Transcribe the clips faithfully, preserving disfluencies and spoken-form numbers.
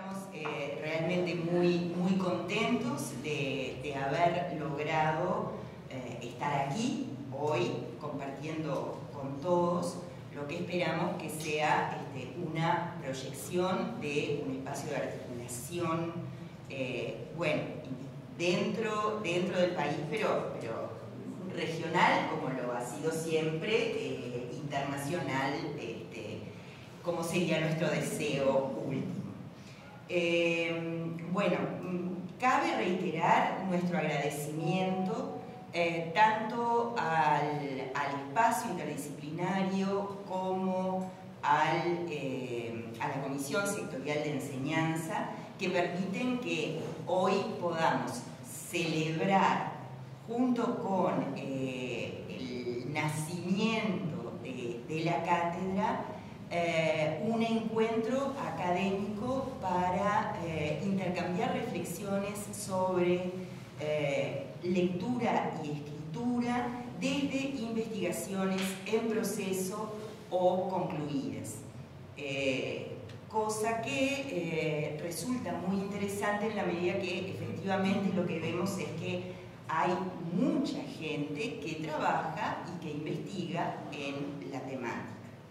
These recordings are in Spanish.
estamos eh, realmente muy, muy contentos de, de haber logrado eh, estar aquí hoy compartiendo con todos lo que esperamos que sea este, una proyección de un espacio de articulación, eh, bueno, dentro, dentro del país, pero, pero regional, como lo ha sido siempre, eh, internacional, este, como sería nuestro deseo último. Eh, bueno, cabe reiterar nuestro agradecimiento eh, tanto al, al espacio interdisciplinario como al, eh, a la Comisión Sectorial de Enseñanza, que permiten que hoy podamos celebrar junto con eh, el nacimiento de, de la cátedra Eh, un encuentro académico para eh, intercambiar reflexiones sobre eh, lectura y escritura desde investigaciones en proceso o concluidas. Eh, cosa que eh, resulta muy interesante en la medida que efectivamente lo que vemos es que hay mucha gente que trabaja y que investiga en la temática.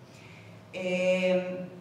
Eh,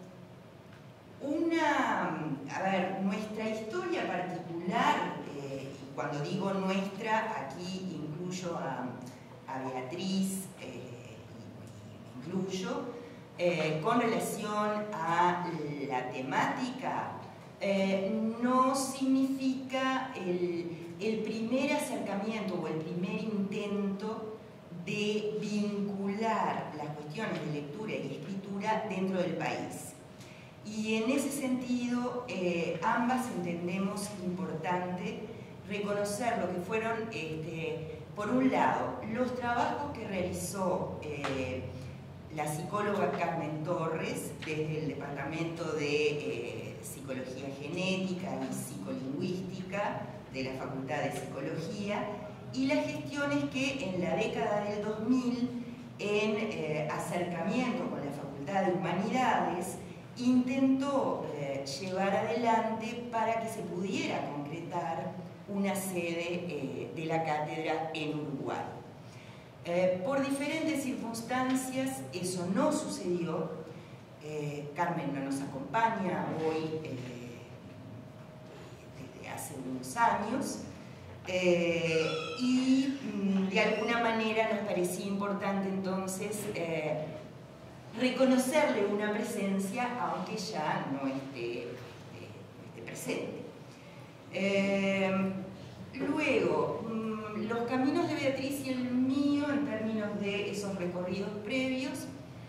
una, a ver, nuestra historia particular, eh, y cuando digo nuestra, aquí incluyo a, a Beatriz, eh, y, y incluyo, eh, con relación a la temática, eh, no significa el, el primer acercamiento o el primer intento de vincular las cuestiones de lectura y escritura dentro del país. Y en ese sentido, eh, ambas entendemos importante reconocer lo que fueron, este, por un lado, los trabajos que realizó eh, la psicóloga Carmen Torres desde el Departamento de eh, Psicología Genética y Psicolingüística de la Facultad de Psicología, y las gestiones que en la década del dos mil, en eh, acercamiento con la Facultad de Humanidades, intentó eh, llevar adelante para que se pudiera concretar una sede eh, de la cátedra en Uruguay. Eh, por diferentes circunstancias eso no sucedió. eh, Carmen no nos acompaña hoy eh, desde hace unos años. Eh, y mm, de alguna manera nos parecía importante entonces eh, reconocerle una presencia aunque ya no esté, eh, no esté presente. Eh, luego, mm, los caminos de Beatriz y el mío en términos de esos recorridos previos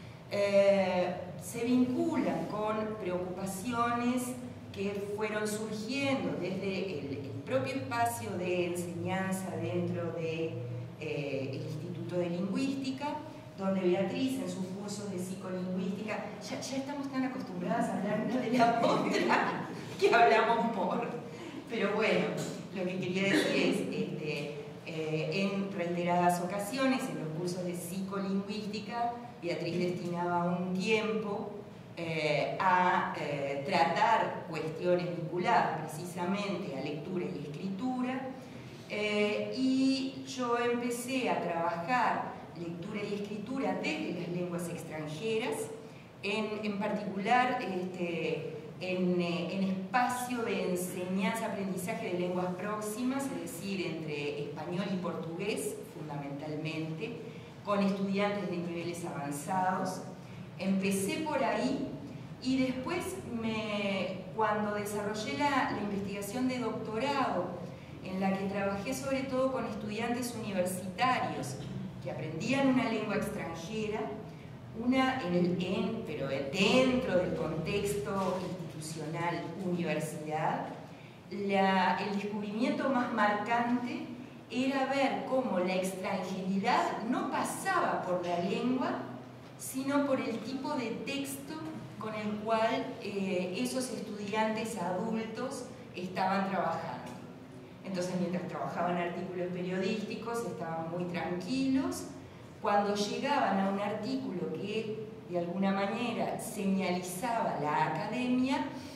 eh, se vinculan con preocupaciones que fueron surgiendo desde el, el propio espacio de enseñanza dentro del de, eh, Instituto de Lingüística, donde Beatriz en sus cursos de psicolingüística, ya, ya estamos tan acostumbradas a hablar una de la otra que hablamos por. Pero bueno, lo que quería decir es, este, eh, en reiteradas ocasiones, en los cursos de psicolingüística, Beatriz destinaba un tiempo Eh, a eh, tratar cuestiones vinculadas precisamente a lectura y escritura, eh, y yo empecé a trabajar lectura y escritura desde las lenguas extranjeras, en, en particular este, en, eh, en espacio de enseñanza-aprendizaje de lenguas próximas, es decir, entre español y portugués fundamentalmente, con estudiantes de niveles avanzados. Empecé por ahí y después, me, cuando desarrollé la, la investigación de doctorado, en la que trabajé sobre todo con estudiantes universitarios que aprendían una lengua extranjera, una en el, en, pero dentro del contexto institucional universidad, la, el descubrimiento más marcante era ver cómo la extranjeridad no pasaba por la lengua, sino por el tipo de texto con el cual eh, esos estudiantes adultos estaban trabajando. Entonces, mientras trabajaban artículos periodísticos, estaban muy tranquilos. Cuando llegaban a un artículo que de alguna manera señalizaba la academia,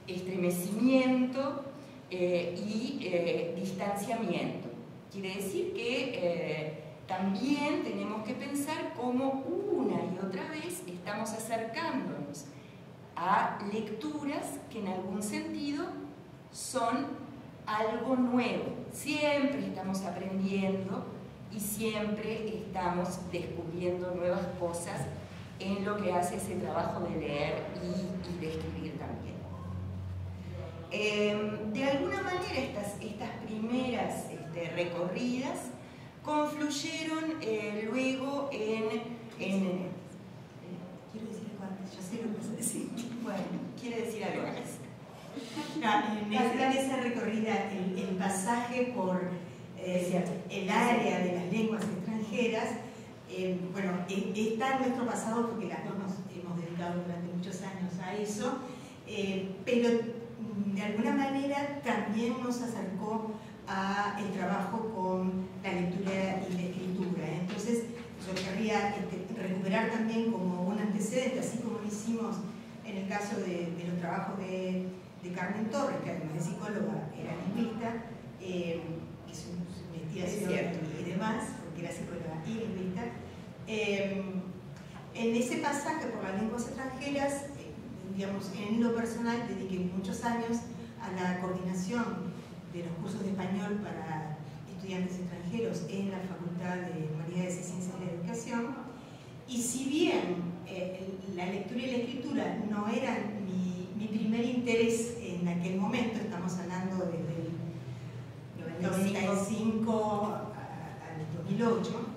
estremecimiento eh, y eh, distanciamiento. Quiere decir que eh, también tenemos que pensar cómo una y otra vez estamos acercándonos a lecturas que en algún sentido son algo nuevo. Siempre estamos aprendiendo y siempre estamos descubriendo nuevas cosas en lo que hace ese trabajo de leer y, y de escribir también. Eh, de alguna manera estas, estas primeras este, recorridas confluyeron eh, luego en... en eh, quiero decir algo antes, yo sé lo que vas a decir. Bueno, quiere decir algo más. No, en, esa, en esa recorrida, el, el pasaje por eh, el área de las lenguas extranjeras, eh, bueno, está en nuestro pasado porque las dos nos hemos dedicado durante muchos años a eso, eh, pero de alguna manera también nos acercó a el trabajo con la lectura y la escritura. Entonces yo querría este, recuperar también como un antecedente, así como lo hicimos en el caso de, de los trabajos de, de Carmen Torres, que además de psicóloga era lingüista, eh, que su, su investigación y demás, porque era psicóloga y lingüista. Eh, en ese pasaje por las lenguas extranjeras, eh, digamos, en lo personal dediqué muchos años a la coordinación de los cursos de español para estudiantes extranjeros en la Facultad de Humanidades y Ciencias de la Educación. Y si bien eh, la lectura y la escritura no eran mi, mi primer interés en aquel momento, estamos hablando desde el noventa y cinco al dos mil ocho,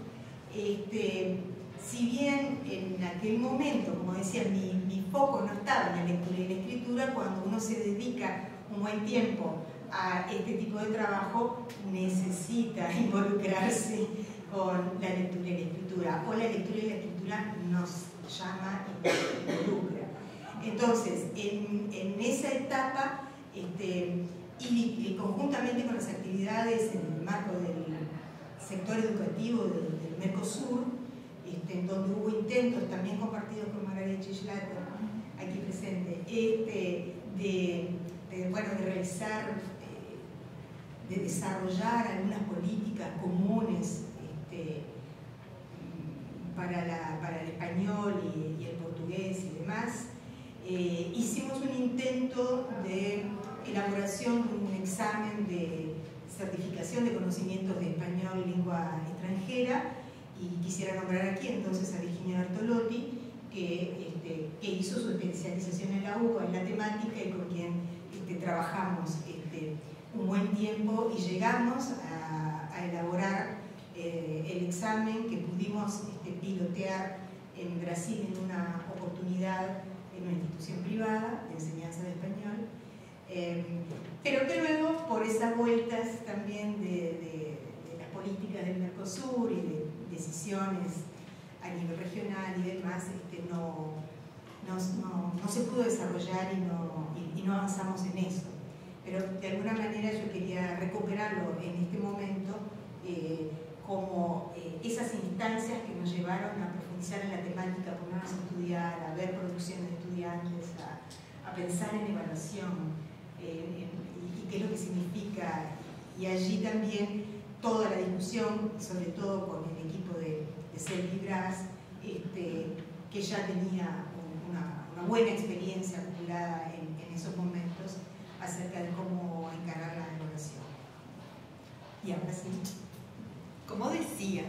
este, si bien en aquel momento, como decía, mi, mi foco no estaba en la lectura y la escritura, cuando uno se dedica un buen tiempo a este tipo de trabajo, necesita involucrarse con la lectura y la escritura, o la lectura y la escritura nos llama y nos involucra. Entonces, en, en esa etapa, este, y, y conjuntamente con las actividades en el marco del sector educativo del, del Mercosur, este, en donde hubo intentos también compartidos con Margarita Schlatter, aquí presente, este, de, de, bueno, de realizar, eh, de desarrollar algunas políticas comunes este, para, la, para el español y, y el portugués y demás. Eh, hicimos un intento de elaboración de un examen de certificación de conocimientos de español lengua extranjera, y quisiera nombrar aquí entonces a Virginia Bertolotti, que, este, que hizo su especialización en la U C A en la temática y con quien este, trabajamos este, un buen tiempo y llegamos a, a elaborar eh, el examen que pudimos este, pilotear en Brasil en una oportunidad en una institución privada de enseñanza de español, eh, pero que luego por esas vueltas también de, de, de las políticas del Mercosur y de decisiones a nivel regional y demás, este, no, no, no, no se pudo desarrollar y no, y, y no avanzamos en eso. Pero de alguna manera yo quería recuperarlo en este momento eh, como eh, esas instancias que nos llevaron a profundizar en la temática, a ponernos a estudiar, a ver producciones de estudiantes, a, a pensar en evaluación eh, en, y, y qué es lo que significa. Y allí también toda la discusión, sobre todo con el equipo de, de Selvi Gras, este, que ya tenía una, una buena experiencia acumulada en, en esos momentos acerca de cómo encarar la evaluación. Y ahora sí. Como decía,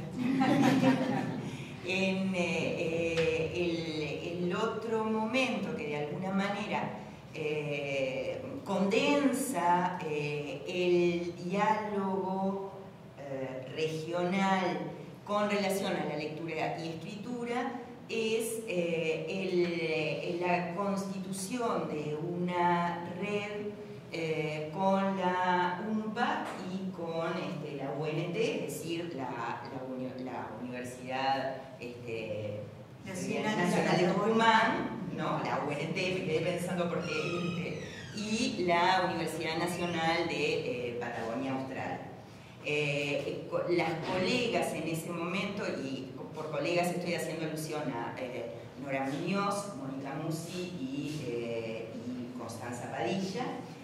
en eh, el, el otro momento que de alguna manera eh, condensa eh, el diálogo eh, regional con relación a la lectura y escritura es eh, el, la constitución de una red eh, con la U N P A y con este, la U N T, es decir, la, la, uni, la Universidad este, Nacional, Nacional de Tucumán, ¿no? La U N T, me quedé pensando porque este, y la Universidad Nacional de eh, Patagonia Austral. Eh, las colegas en ese momento, y por colegas estoy haciendo alusión a eh, Nora Muñoz, Mónica Musi y, eh, y Constanza Padilla,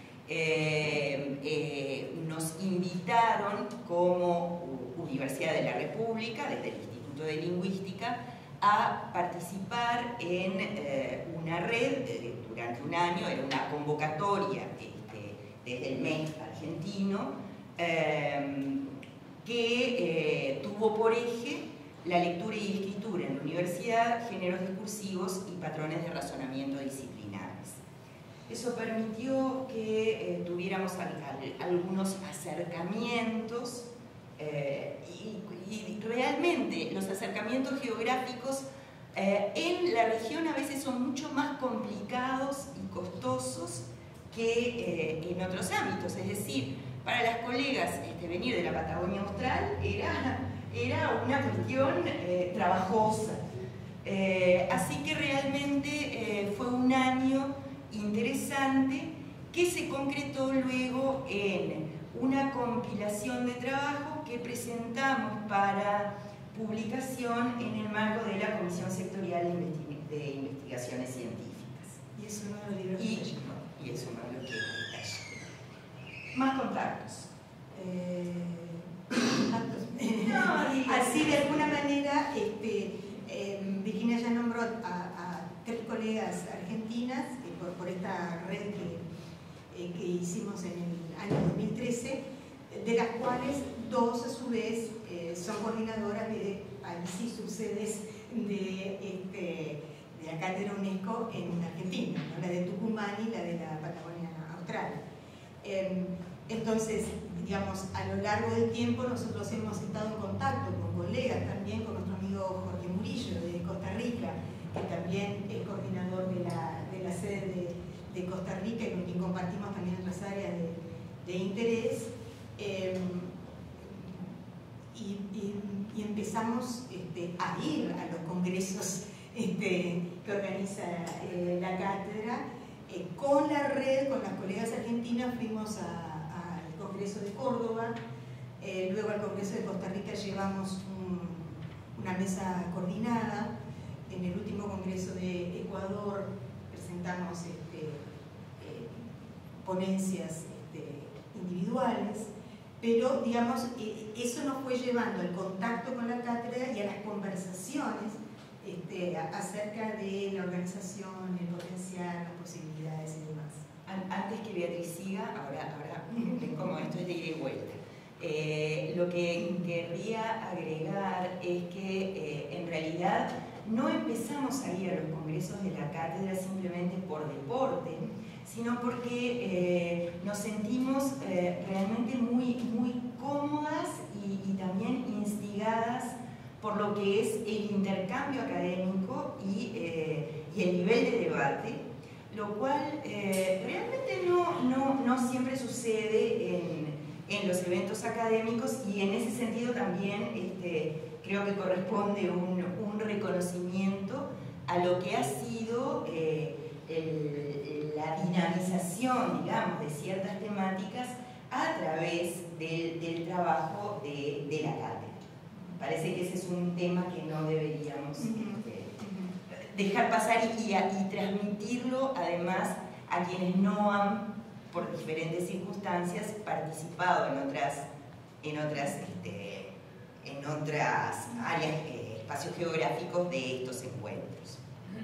eh, eh, nos invitaron como Universidad de la República, desde el Instituto de Lingüística, a participar en eh, una red eh, durante un año, era una convocatoria este, desde el M E C argentino, eh, que eh, tuvo por eje la lectura y escritura en la universidad, géneros discursivos y patrones de razonamiento disciplinares. Eso permitió que eh, tuviéramos al, al, algunos acercamientos eh, y, y realmente los acercamientos geográficos eh, en la región a veces son mucho más complicados y costosos que eh, en otros ámbitos. Es decir, para las colegas este, venir de la Patagonia Austral era, era una cuestión eh, trabajosa. Eh, así que realmente eh, fue un año interesante que se concretó luego en una compilación de trabajo que presentamos para publicación en el marco de la Comisión Sectorial de, Investi de Investigaciones Científicas. Y es uno de los libros y, que y es uno de los que más contactos. Eh, contactos. No, así de alguna manera, este, eh, Virginia ya nombró a, a tres colegas argentinas eh, por, por esta red que, eh, que hicimos en el año dos mil trece, de las cuales dos a su vez eh, son coordinadoras de, ahí sí, subsedes de, este, de la Cátedra UNESCO en Argentina, ¿no? La de Tucumán y la de la Patagonia Austral. Eh, entonces, digamos, a lo largo del tiempo nosotros hemos estado en contacto con colegas, también con nuestro amigo Jorge Murillo de Costa Rica, que también es coordinador de la, de la sede de, de Costa Rica y con quien compartimos también otras áreas de, de interés. Eh, y, y, y empezamos este, a ir a los congresos este, que organiza eh, la cátedra. Eh, con la red, con las colegas argentinas, fuimos al Congreso de Córdoba, eh, luego al Congreso de Costa Rica llevamos un, una mesa coordinada, en el último Congreso de Ecuador presentamos este, eh, ponencias este, individuales, pero digamos, eh, eso nos fue llevando al contacto con la cátedra y a las conversaciones Este, acerca de la organización, el potencial, las posibilidades y demás. Antes que Beatriz siga, ahora, ahora ven cómo esto es de ida y vuelta. Eh, lo que querría agregar es que eh, en realidad no empezamos a ir a los congresos de la cátedra simplemente por deporte, sino porque eh, nos sentimos eh, realmente muy, muy cómodas y, y también instigadas por lo que es el intercambio académico y, eh, y el nivel de debate, lo cual eh, realmente no, no, no siempre sucede en, en los eventos académicos, y en ese sentido también este, creo que corresponde un, un reconocimiento a lo que ha sido eh, el, la dinamización, digamos, de ciertas temáticas a través del, del trabajo de, de la cátedra. Parece que ese es un tema que no deberíamos este, dejar pasar y, y, y transmitirlo además a quienes no han, por diferentes circunstancias, participado en otras, en otras, este, en otras áreas, eh, espacios geográficos de estos encuentros.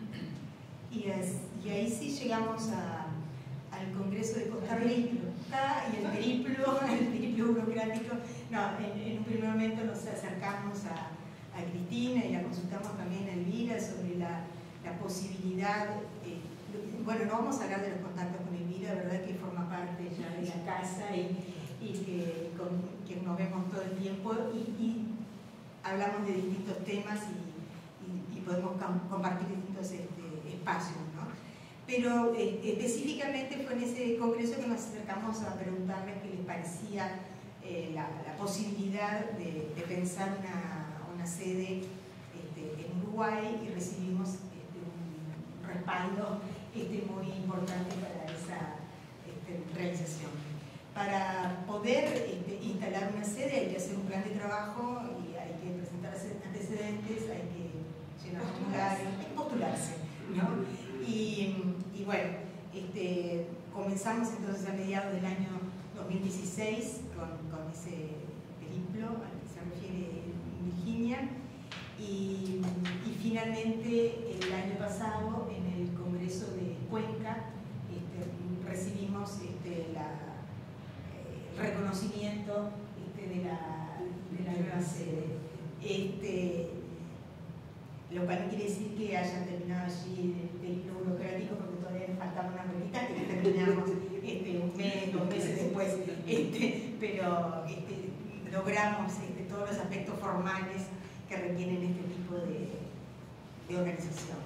Y, es, y ahí sí llegamos a, al Congreso de Costa Rica y el periplo, el periplo burocrático. No, en, en un primer momento nos acercamos a, a Cristina y la consultamos también a Elvira sobre la, la posibilidad, eh, bueno, no vamos a hablar de los contactos con Elvira, verdad que forma parte ya de la casa y, y que, con, que nos vemos todo el tiempo y, y hablamos de distintos temas y, y, y podemos compartir distintos este, espacios, ¿no? Pero eh, específicamente fue en ese congreso que nos acercamos a preguntarles qué les parecía eh, la, la posibilidad de, de pensar una, una sede este, en Uruguay, y recibimos este, un respaldo este, muy importante para esa este, realización. Para poder este, instalar una sede hay que hacer un plan de trabajo y hay que presentar antecedentes, hay que llenar formularios, hay que postularse, ¿no? Y, y bueno, este, comenzamos entonces a mediados del año dos mil dieciséis con, con ese periplo al que se refiere Virginia, y, y finalmente el año pasado en el Congreso de Cuenca este, recibimos este, la, eh, el reconocimiento este, de, la, de la nueva sede. Este, lo cual no quiere decir que haya terminado allí el periplo burocrático, porque todavía nos faltaba una vueltita que terminamos este, un mes, dos meses después, este, pero este, logramos este, todos los aspectos formales que requieren este tipo de, de organización,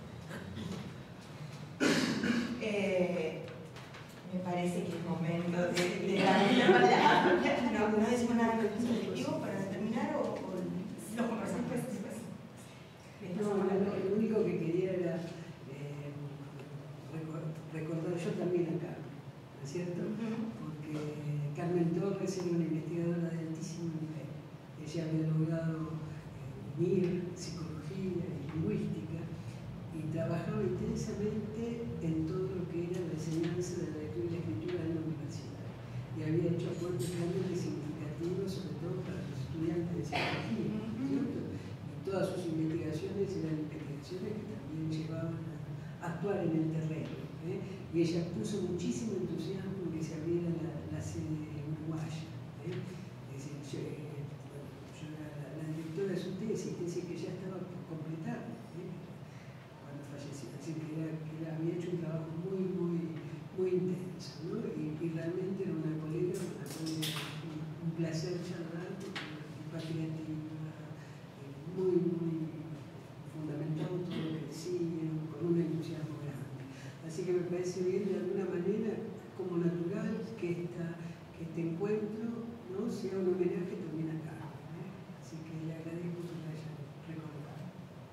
¿no? Eh, me parece que es momento de, de darle la palabra. No, no decimos nada subjetivo para terminar o, o lo conversamos después. No, no, lo único que quería era eh, recordar yo también a Carmen, ¿no es cierto? Porque Carmen Torres era una investigadora de altísimo nivel. Ella había logrado eh, M I R, psicología y lingüística, y trabajaba intensamente en todo lo que era la enseñanza de la lectura y la escritura en la universidad. Y había hecho aportes realmente significativos, sobre todo para los estudiantes de psicología, ¿no es cierto? Todas sus investigaciones eran investigaciones que también llevaban a actuar en el terreno, ¿eh? Y ella puso muchísimo entusiasmo en que se abriera la, la sede uruguaya, ¿eh? Es decir, yo, eh, bueno, yo era la, la directora de su tesis, tesis que ya estaba por completar, ¿eh? Cuando falleció, así que, era, que era, había hecho un trabajo muy, muy, muy intenso, ¿no? Y, y realmente era una colega con la cual un, un placer charlar, porque compartía muy, muy fundamentado todo lo que decían, con un entusiasmo grande. Así que me parece bien, de alguna manera, como natural que, esta, que este encuentro, ¿no?, sea un homenaje también a Carmen, ¿eh? Así que le agradezco que lo hayan recordado.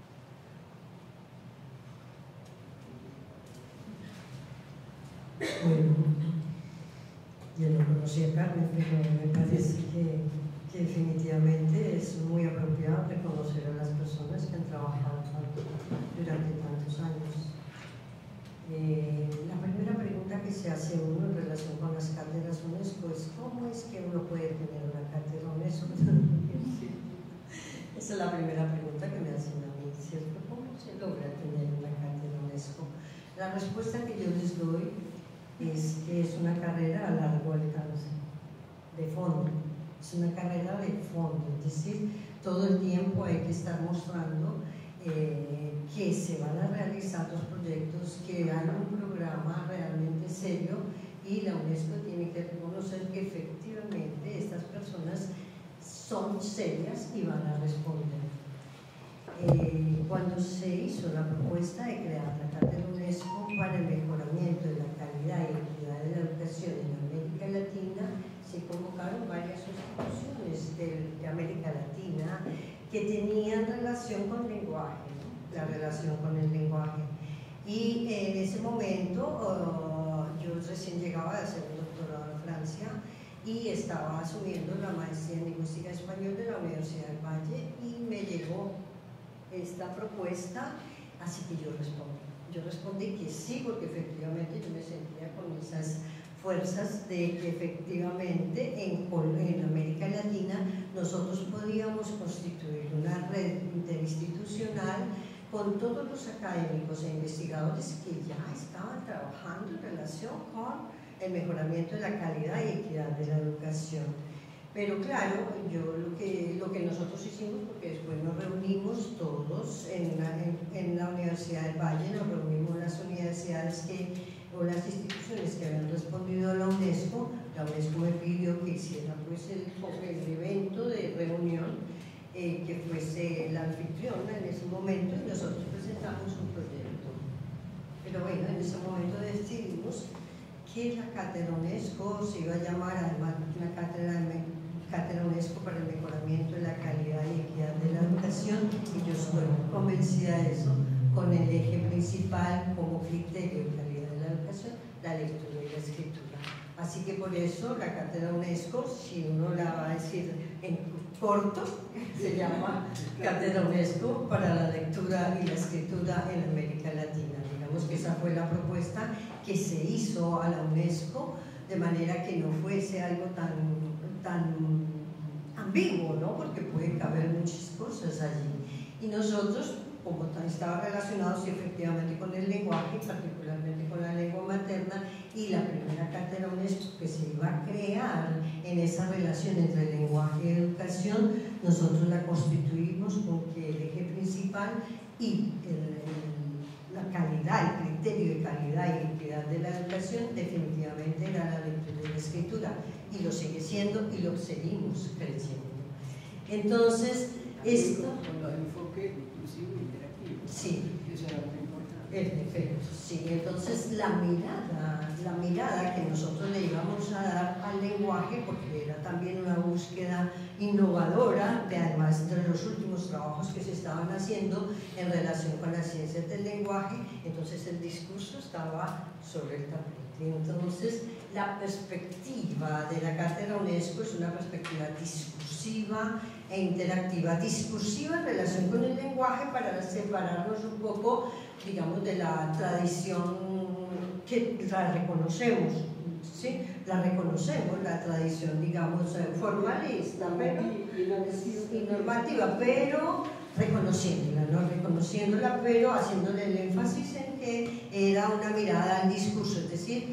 Bueno, yo no conocía a Carmen, pero me parece que que definitivamente es muy apropiado reconocer a las personas que han trabajado durante tantos años. Eh, la primera pregunta que se hace uno en relación con las cátedras UNESCO es ¿cómo es que uno puede tener una cátedra UNESCO? Esa es la primera pregunta que me hacen a mí, ¿cierto? ¿Cómo se logra tener una cátedra UNESCO? La respuesta que yo les doy es que es una carrera a largo alcance, de fondo. Es una carrera de fondo, es decir, todo el tiempo hay que estar mostrando eh, que se van a realizar los proyectos, que hay un programa realmente serio y la UNESCO tiene que reconocer que efectivamente estas personas son serias y van a responder. Eh, cuando se hizo la propuesta de crear la Cátedra UNESCO para el mejoramiento de la calidad y equidad de la educación en América Latina, se convocaron varias instituciones de, de América Latina que tenían relación con el lenguaje, ¿no? La relación con el lenguaje. Y en ese momento uh, yo recién llegaba de hacer un doctorado en Francia y estaba asumiendo la maestría en lingüística español de la Universidad del Valle y me llegó esta propuesta, así que yo respondí. Yo respondí que sí, porque efectivamente yo me sentía con esas fuerzas de que efectivamente en, en América Latina nosotros podíamos constituir una red interinstitucional con todos los académicos e investigadores que ya estaban trabajando en relación con el mejoramiento de la calidad y equidad de la educación. Pero claro, yo lo que, lo que nosotros hicimos, porque después nos reunimos todos en la, en, en la Universidad del Valle, nos reunimos las universidades que, o las instituciones que habían respondido a la UNESCO. La UNESCO me pidió que hiciera pues, el, el evento de reunión, eh, que fuese la anfitriona en ese momento, y nosotros presentamos un proyecto. Pero bueno, en ese momento decidimos que la Cátedra UNESCO se iba a llamar, además, una cátedra, cátedra UNESCO para el mejoramiento de la calidad y equidad de la educación, y yo estoy convencida de eso, con el eje principal como criterio de calidad de la educación, la lectura y la escritura. Así que por eso la Cátedra UNESCO, si uno la va a decir en corto, se llama Cátedra UNESCO para la lectura y la escritura en América Latina. Digamos que esa fue la propuesta que se hizo a la UNESCO, de manera que no fuese algo tan, tan ambiguo, ¿no? Porque puede caber muchas cosas allí. Y nosotros, como estaba relacionado sí, efectivamente con el lenguaje, particularmente con la lengua materna, y la primera cátedra UNESCO que se iba a crear en esa relación entre lenguaje y educación, nosotros la constituimos con que el eje principal y el, el, la calidad, el criterio de calidad y equidad de la educación definitivamente era la lectura y la escritura, y lo sigue siendo y lo seguimos creciendo. Entonces, esto... Con los enfoques inclusivos e interactivos. Sí. Eso era muy importante. En efecto, sí. Entonces, la mirada, la mirada que nosotros le íbamos a dar al lenguaje, porque era también una búsqueda innovadora, de además de los últimos trabajos que se estaban haciendo en relación con las ciencias del lenguaje, entonces el discurso estaba sobre el tapete. Entonces, la perspectiva de la Cátedra UNESCO es una perspectiva discursiva e interactiva. Discursiva en relación con el lenguaje para separarnos un poco, digamos, de la tradición que la reconocemos, ¿sí? La reconocemos, la tradición, digamos, formalista, pero, y normativa, pero reconociéndola, ¿no? Reconociéndola, pero haciéndole el énfasis en que era una mirada al discurso, es decir,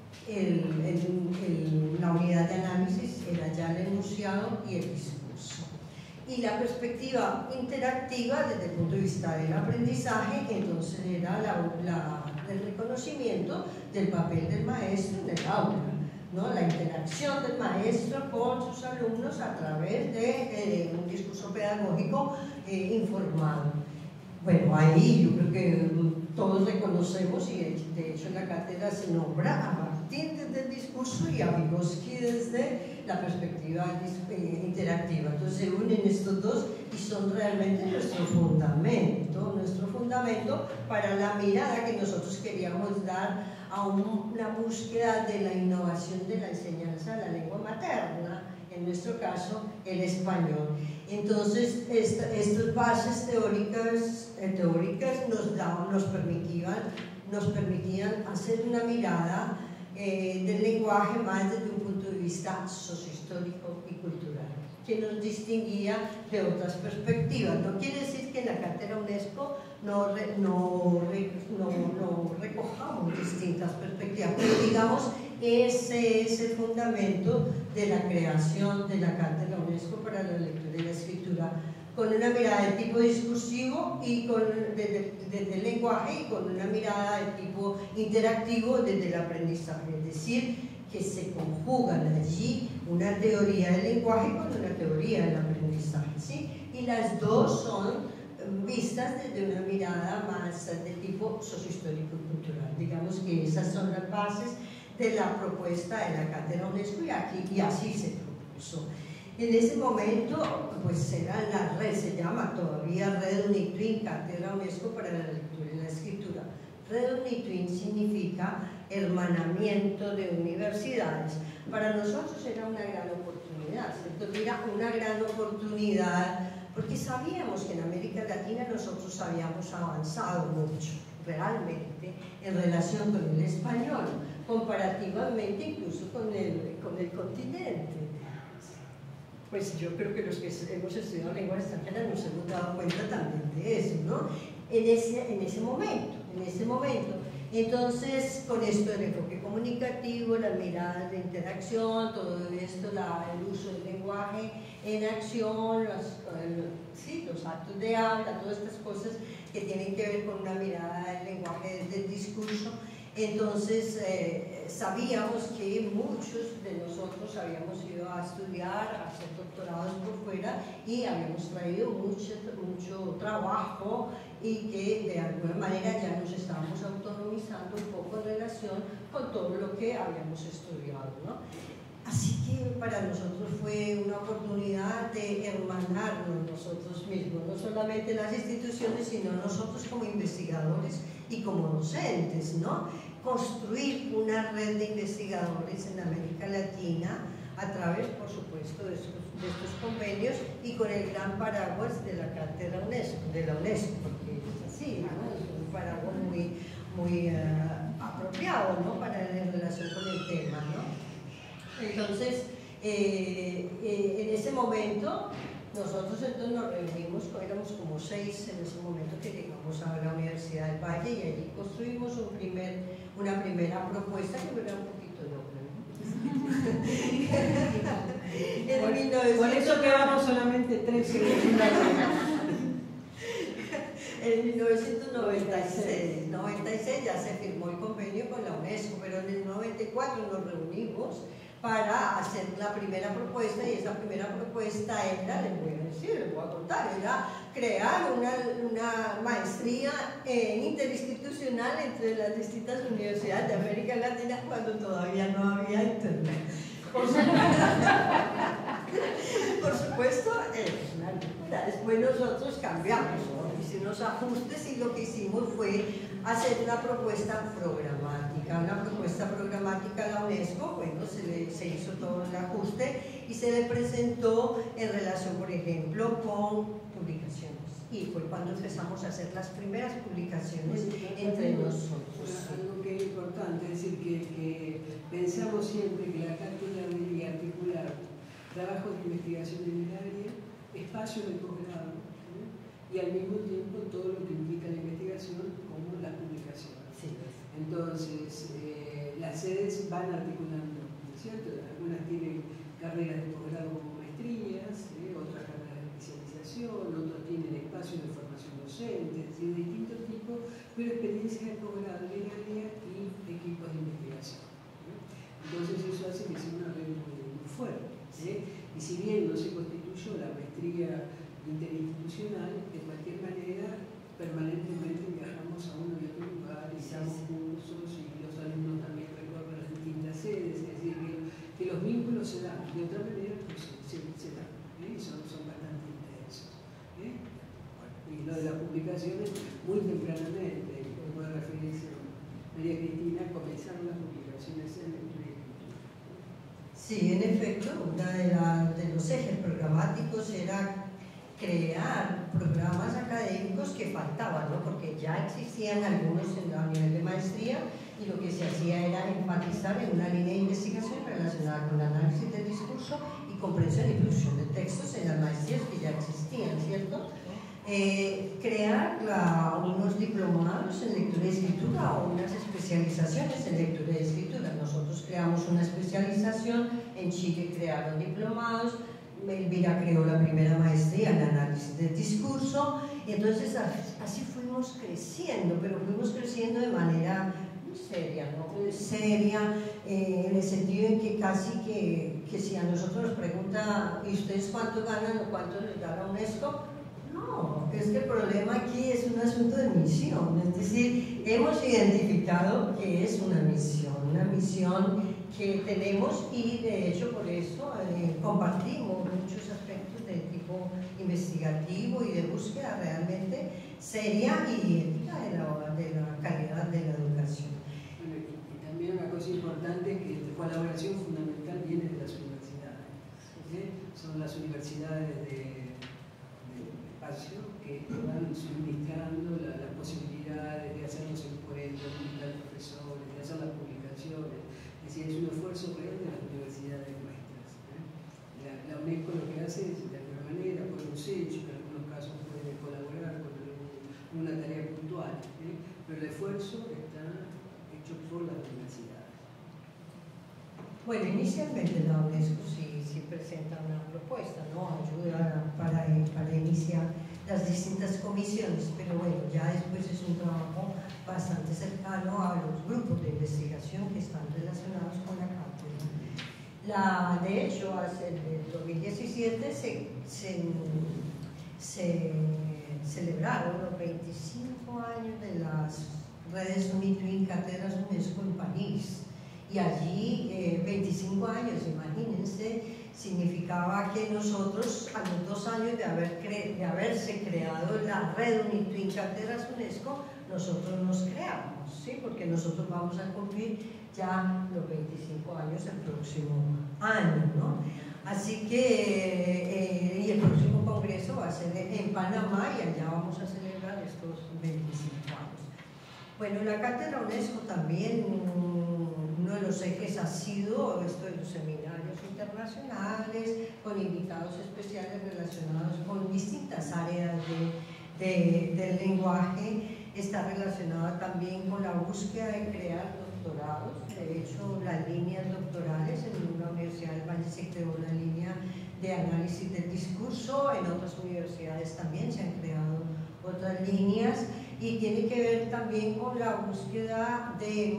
el, el, el, la unidad de análisis era ya el enunciado y el discurso. Y la perspectiva interactiva desde el punto de vista del aprendizaje, entonces era la, la, el reconocimiento del papel del maestro en el aula, ¿no? La interacción del maestro con sus alumnos a través de eh, un discurso pedagógico eh, informado. Bueno, ahí yo creo que todos reconocemos, y de hecho en la cátedra se nombra a Martín desde el discurso y a Vygotsky desde la perspectiva interactiva. Entonces se unen estos dos y son realmente nuestro fundamento, nuestro fundamento para la mirada que nosotros queríamos dar a una búsqueda de la innovación de la enseñanza de la lengua materna, en nuestro caso el español. Entonces esta, estas bases teóricas, eh, teóricas nos, daban, nos, permitían, nos permitían hacer una mirada eh, del lenguaje más desde un punto de vista sociohistórico y cultural, que nos distinguía de otras perspectivas. No quiere decir que en la Cátedra UNESCO no, re, no, re, no, no recojamos distintas perspectivas, pero digamos ese es el fundamento de la creación de la Cátedra UNESCO para la lectura y la escritura, con una mirada de tipo discursivo y con, desde, desde el lenguaje, y con una mirada de tipo interactivo desde el aprendizaje, es decir, que se conjugan allí una teoría del lenguaje con una teoría del aprendizaje, ¿sí? Y las dos son vistas desde una mirada más de tipo sociohistórico y cultural. Digamos que esas son las bases de la propuesta de la Cátedra UNESCO, y, aquí, y así se propuso. En ese momento, pues era la red, se llama todavía Red UNITWIN, Cátedra UNESCO para la lectura y la escritura. Red UNITWIN significa hermanamiento de universidades. Para nosotros era una gran oportunidad, ¿cierto? Era una gran oportunidad porque sabíamos que en América Latina nosotros habíamos avanzado mucho, realmente, en relación con el español, comparativamente incluso con el, con el continente. Pues yo creo que los que hemos estudiado lengua extranjera nos hemos dado cuenta también de eso, ¿no? En ese, en ese momento, en ese momento. Entonces, con esto del enfoque comunicativo, las miradas de interacción, todo esto, la, el uso del lenguaje en acción, los, el, sí, los actos de habla, todas estas cosas que tienen que ver con una mirada del lenguaje desde el discurso. Entonces, eh, sabíamos que muchos de nosotros habíamos ido a estudiar, a hacer doctorados por fuera, y habíamos traído mucho, mucho trabajo, y que de alguna manera ya nos estábamos autonomizando un poco en relación con todo lo que habíamos estudiado, ¿no? Así que para nosotros fue una oportunidad de hermanarnos nosotros mismos, no solamente las instituciones, sino nosotros como investigadores y como docentes, ¿no? Construir una red de investigadores en América Latina a través, por supuesto, de estos, de estos convenios y con el gran paraguas de la Cátedra UNESCO, de la UNESCO, porque es así, ¿no? Es un paraguas muy, muy uh, apropiado, ¿no? Para en relación con el tema, ¿no? Entonces, eh, eh, en ese momento, nosotros entonces nos reunimos, éramos como seis en ese momento que llegamos a la Universidad del Valle y allí construimos un primer, una primera propuesta que era un poquito loca, ¿no? por, por eso quedamos solamente tres en mil novecientos noventa y seis, noventa y seis ya se firmó el convenio con la UNESCO, pero en el noventa y cuatro nos reunimos para hacer la primera propuesta, y esa primera propuesta era, les voy a decir, les voy a contar, era crear una, una maestría eh, interinstitucional entre las distintas universidades de América Latina cuando todavía no había internet. Por supuesto, por supuesto es una locura. Después nosotros cambiamos, ¿no? Hicimos ajustes y lo que hicimos fue hacer una propuesta programática, una propuesta programática a la UNESCO. Bueno, se, le, se hizo todo el ajuste y se le presentó en relación, por ejemplo, con publicaciones. Y fue cuando empezamos a hacer las primeras publicaciones entre nosotros. Algo que es importante, es decir, que, que pensamos siempre que la cátedra debe articular trabajo de investigación en el área, espacio de posgrado, ¿no? Y al mismo tiempo todo lo que implica la investigación como las publicaciones. Sí. Entonces, eh, las sedes van articulando, ¿no es cierto? Algunas tienen carreras de posgrado como maestrías, ¿eh? Otras carreras de especialización, otros tienen espacios de formación docente, es decir, de distintos tipos, pero experiencias de posgrado en el área y equipos de investigación, ¿no? Entonces eso hace que sea una red muy, muy fuerte, ¿eh? Y si bien no se constituyó la maestría interinstitucional, de cualquier manera permanentemente viajamos a uno y otro lugar y damos cursos y los alumnos también recorren las distintas sedes, es decir, que, que los vínculos se dan, de otra manera pues se, se dan, ¿eh? son, son bastante intensos, ¿eh? Bueno, y lo de las publicaciones muy tempranamente, como puede referirse María Cristina, comenzaron las publicaciones en el Sí, en efecto, uno de, la, de los ejes programáticos era crear programas académicos que faltaban, ¿no? Porque ya existían algunos en a nivel de maestría y lo que se hacía era enfatizar en una línea de investigación relacionada con análisis del discurso y comprensión y producción de textos en las maestrías que ya existían, ¿cierto? Eh, crear la, unos diplomados en lectura y escritura o unas especializaciones en lectura y escritura. Nosotros creamos una especialización, en Chile crearon diplomados, Elvira creó la primera maestría en análisis del discurso, y entonces así fuimos creciendo, pero fuimos creciendo de manera muy seria, ¿no? Muy seria, eh, en el sentido en que casi que, que si a nosotros nos pregunta, ¿y ustedes cuánto ganan o cuánto les da la UNESCO? No, es que el problema aquí es un asunto de misión, es decir, hemos identificado que es una misión, una misión que tenemos y de hecho por eso eh, compartimos muchos aspectos de tipo investigativo y de búsqueda realmente seria y ética de la, de la calidad de la educación. Bueno, y, y también una cosa importante es que la colaboración fundamental viene de las universidades, ¿eh? Son las universidades de que van suministrando la, las posibilidades de hacer los encuentros, de invitar profesores, de hacer las publicaciones. Es decir, es un esfuerzo real de las universidades nuestras, ¿eh? La, la UNESCO lo que hace es, de alguna manera, con un sello, que en algunos casos puede colaborar con una tarea puntual, ¿eh? Pero el esfuerzo está hecho por las universidades. Bueno, inicialmente la UNESCO sí, sí presenta una propuesta, ¿no? Ayuda para, para iniciar las distintas comisiones, pero bueno, ya después es un trabajo bastante cercano a los grupos de investigación que están relacionados con la cátedra. La, de hecho, hace el dos mil diecisiete se, se, se celebraron los veinticinco años de las redes UniTwin Cátedras UNESCO en París. Y allí, eh, veinticinco años, imagínense, significaba que nosotros, a los dos años de, haber cre de haberse creado la red UniTwin Cátedras UNESCO, nosotros nos creamos, ¿sí? Porque nosotros vamos a cumplir ya los veinticinco años el próximo año, ¿no? Así que eh, y el próximo congreso va a ser en Panamá y allá vamos a celebrar estos veinticinco años. Bueno, la Cátedra UNESCO también, uno de los ejes ha sido esto de los seminarios internacionales con invitados especiales relacionados con distintas áreas de, de, del lenguaje. Está relacionada también con la búsqueda de crear doctorados. De hecho, las líneas doctorales en una universidad del Valle se creó una línea de análisis del discurso, en otras universidades también se han creado otras líneas, y tiene que ver también con la búsqueda de,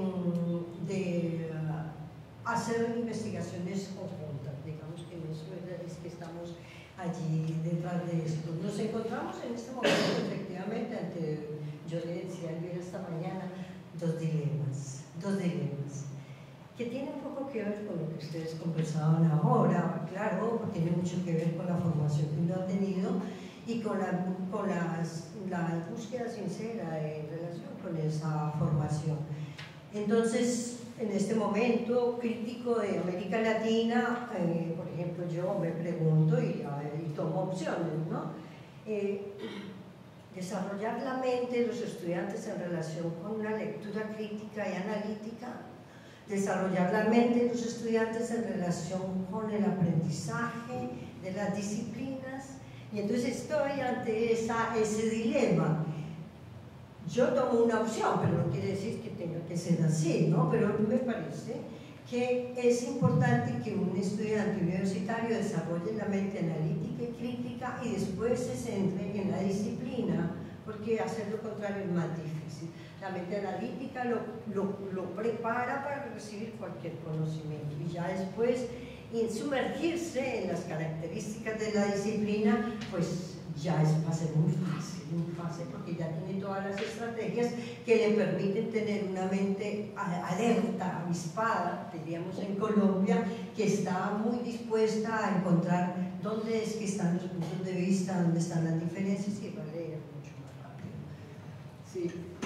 de uh, hacer investigaciones conjuntas. Digamos que en eso es que estamos allí detrás de esto. Nos encontramos en este momento efectivamente ante, yo le decía al ver esta mañana, dos dilemas, dos dilemas, que tienen un poco que ver con lo que ustedes conversaban ahora. Claro, tiene mucho que ver con la formación que uno ha tenido y con la, con las, la búsqueda sincera en relación con esa formación. Entonces, en este momento crítico de América Latina, eh, por ejemplo, yo me pregunto y, y tomo opciones, ¿no? Eh, desarrollar la mente de los estudiantes en relación con una lectura crítica y analítica, desarrollar la mente de los estudiantes en relación con el aprendizaje de las disciplinas, y entonces estoy ante esa, ese dilema. Yo tomo una opción, pero no quiere decir que tenga que ser así, ¿no? Pero me parece que es importante que un estudiante universitario desarrolle la mente analítica y crítica y después se centre en la disciplina, porque hacer lo contrario es más difícil. La mente analítica lo, lo, lo prepara para recibir cualquier conocimiento y ya después en sumergirse en las características de la disciplina, pues ya es, va a ser muy fácil, muy fácil, porque ya tiene todas las estrategias que le permiten tener una mente alerta, avispada, diríamos en Colombia, que está muy dispuesta a encontrar dónde es que están los puntos de vista, dónde están las diferencias, y va a leer mucho más rápido. Sí,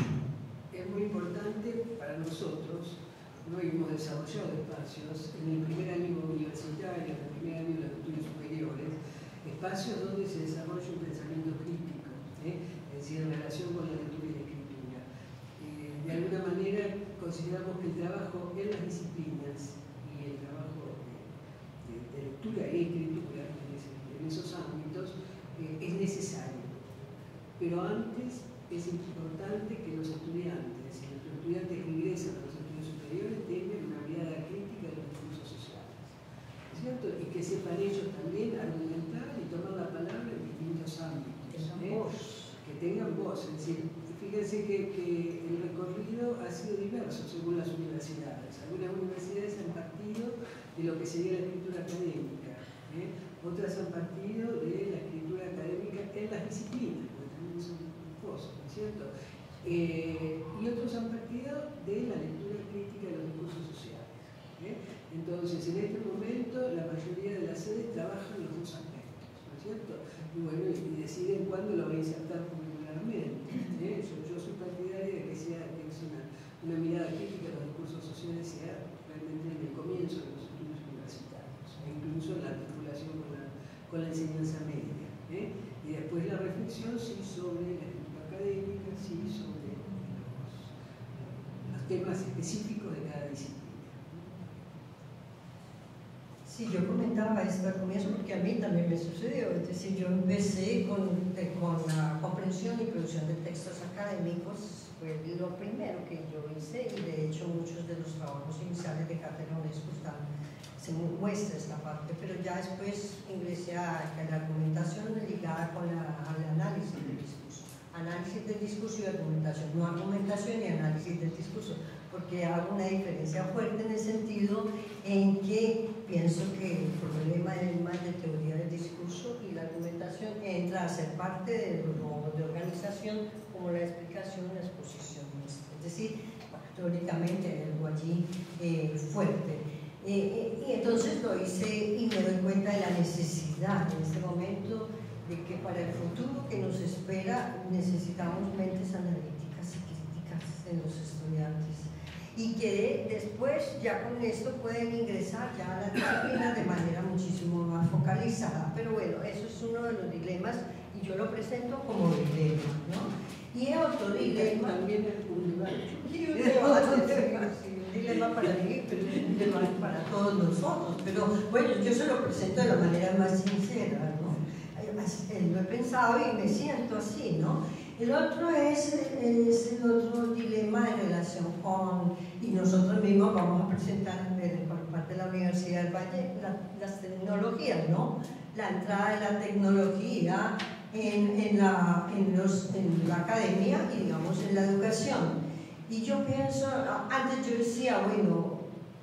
es muy importante para nosotros. No hemos desarrollado espacios en el primer año universitario, en el primer año de los estudios superiores, espacios donde se desarrolla un pensamiento crítico, ¿eh? Es decir, en relación con la lectura y la escritura. Eh, de alguna manera consideramos que el trabajo en las disciplinas y el trabajo de, de, de lectura y escritura en, ese, en esos ámbitos eh, es necesario. Pero antes es importante que los estudiantes, y los estudiantes que ingresan a los estudios superiores tengan una mirada crítica de los discursos sociales, ¿cierto? Y que sepan ellos también argumentar y tomar la palabra en distintos ámbitos, ¿eh? Que tengan voz. Es decir, fíjense que, que el recorrido ha sido diverso según las universidades. Algunas universidades han partido de lo que sería la escritura académica, ¿eh? Otras han partido de la escritura académica en las disciplinas, porque también son cosas, ¿no es cierto? Eh, y otros han partido de la lectura crítica de los discursos sociales, ¿eh? Entonces, en este momento, la mayoría de las sedes trabajan los dos aspectos, ¿no es cierto? Y bueno, y deciden cuándo lo van a insertar curricularmente, ¿eh? Yo, yo soy partidaria de que sea que es una, una mirada crítica de los discursos sociales sea realmente en el comienzo de los estudios universitarios, e incluso en la articulación con la, con la enseñanza media, ¿eh? Y después la reflexión sí sobre la escritura académica, sí sobre los, los temas específicos de cada disciplina. Sí, yo comentaba esto al comienzo porque a mí también me sucedió, es decir, yo empecé con, de, con la comprensión y producción de textos académicos, fue lo primero que yo hice, y de hecho muchos de los trabajos iniciales de Cátedra UNESCO están, se muestra esta parte, pero ya después ingresé a, a la argumentación ligada con la, al análisis del discurso, análisis del discurso y argumentación, no argumentación y análisis del discurso, porque hago una diferencia fuerte en el sentido en que pienso que el problema es más de teoría del discurso y la argumentación entra a ser parte de los modos de organización como la explicación y la exposición. Es decir, teóricamente hay algo allí eh, fuerte. Eh, eh, y entonces lo hice y me doy cuenta de la necesidad en este momento de que para el futuro que nos espera necesitamos mentes analíticas y críticas en los estudiantes, y que después ya con esto pueden ingresar ya a las disciplinas de manera muchísimo más focalizada. Pero bueno, eso es uno de los dilemas y yo lo presento como dilema, ¿no? Y otro dilema... También es un debate. Y un debate, sí, un dilema para mí, pero es un debate para todos nosotros. Pero bueno, yo se lo presento de la manera más sincera, ¿no? Además, lo he pensado y me siento así, ¿no? El otro es, es el otro dilema en relación con, y nosotros mismos vamos a presentar por parte de la Universidad del Valle la, las tecnologías, ¿no? La entrada de la tecnología en, en, la, en, los, en la academia y digamos en la educación. Y yo pienso, antes yo decía, bueno,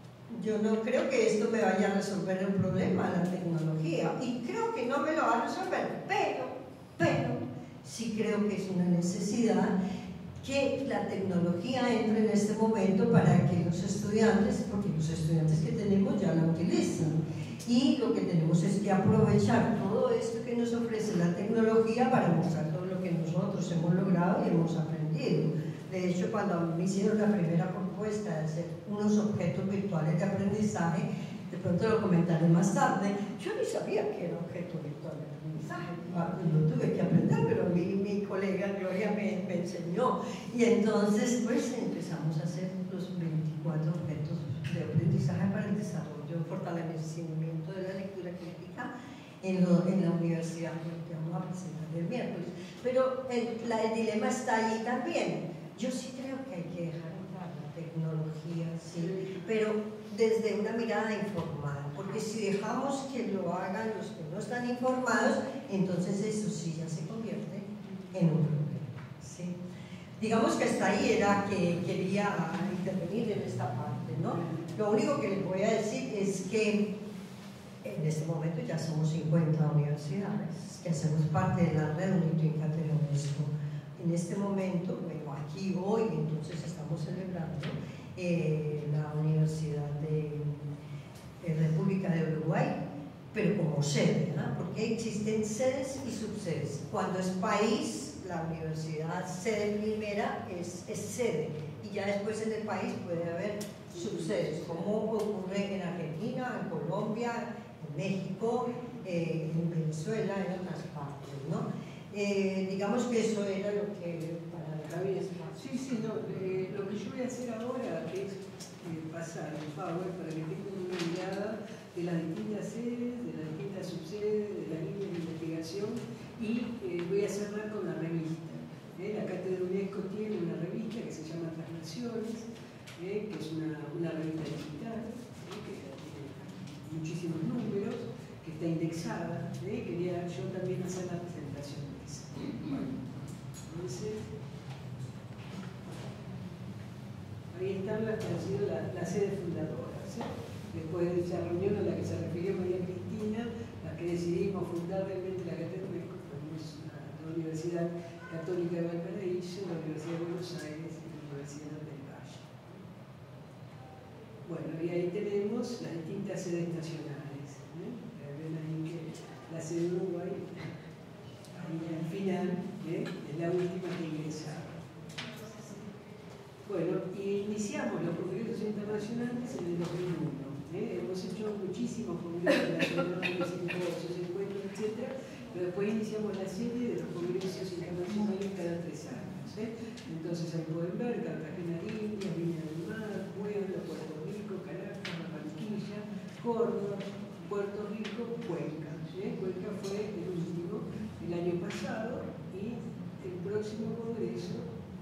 yo no creo que esto me vaya a resolver el problema, la tecnología, y creo que no me lo va a resolver, pero, pero, sí creo que es una necesidad que la tecnología entre en este momento para que los estudiantes, porque los estudiantes que tenemos ya la utilizan, y lo que tenemos es que aprovechar todo esto que nos ofrece la tecnología para mostrar todo lo que nosotros hemos logrado y hemos aprendido. De hecho, cuando me hicieron la primera propuesta de hacer unos objetos virtuales de aprendizaje, de pronto lo comentaré más tarde, yo ni sabía que era objeto virtual de aprendizaje, lo tuve que aprender, pero mi, mi colega Gloria me, me enseñó. Y entonces, pues empezamos a hacer los veinticuatro objetos de aprendizaje para el desarrollo, fortalecimiento de la lectura crítica en, lo, en la universidad que vamos a presentar el miércoles. Pero el, la, el dilema está allí también. Yo sí creo que hay que dejar entrar la tecnología, sí, pero desde una mirada informada, porque si dejamos que lo hagan los que no están informados, entonces eso sí ya se convierte en un problema, ¿sí? Digamos que hasta ahí era que quería intervenir en esta parte, ¿no? Lo único que les voy a decir es que en este momento ya somos cincuenta universidades que hacemos parte de la red UNITO y Cátedra UNESCO. En este momento, bueno, aquí hoy, entonces estamos celebrando eh, la Universidad de, de República de Uruguay, pero como sede, ¿no? Porque existen sedes y subsedes. Cuando es país, la universidad sede primera es, es sede, y ya después en el país puede haber subsedes, como ocurre en Argentina, en Colombia, en México, eh, en Venezuela, en otras partes, ¿no? Eh, digamos que eso era lo que para Javier, sí, sí, no, eh, lo que yo voy a hacer ahora es eh, pasar el Power para que tengan una mirada de las distintas sedes, de las distintas subsedes, de las líneas de investigación, y eh, voy a cerrar con la revista. ¿eh? La Cátedra UNESCO tiene una revista que se llama Transnaciones, ¿eh? que es una, una revista digital, ¿eh? que tiene muchísimos números, que está indexada. ¿eh? Quería yo también hacer la presentación. Bueno, entonces, ahí están las, las, las sedes fundadoras. ¿eh? Después de esa reunión a la que se refirió María Cristina, las que decidimos fundar realmente la Cátedra UNESCO, la, la Universidad Católica de Valparaíso, la Universidad de Buenos Aires y la Universidad del Valle. Bueno, y ahí tenemos las distintas sedes nacionales. ¿eh? Ven ahí que la sede de Uruguay, y al final, ¿eh? es la última que ingresaba. Bueno, y iniciamos los congresos internacionales en el dos mil uno. ¿eh? Hemos hecho muchísimos congresos nacionales, simposios, encuentros, etcétera, pero después iniciamos la serie de los congresos internacionales cada tres años. ¿eh? Entonces ahí pueden ver Cartagena de Indias, Viña del Mar, Puebla, Puerto Rico, Caracas, Barranquilla, Córdoba, Puerto Rico, Cuenca. ¿eh? Cuenca fue el último el año pasado, y el próximo congreso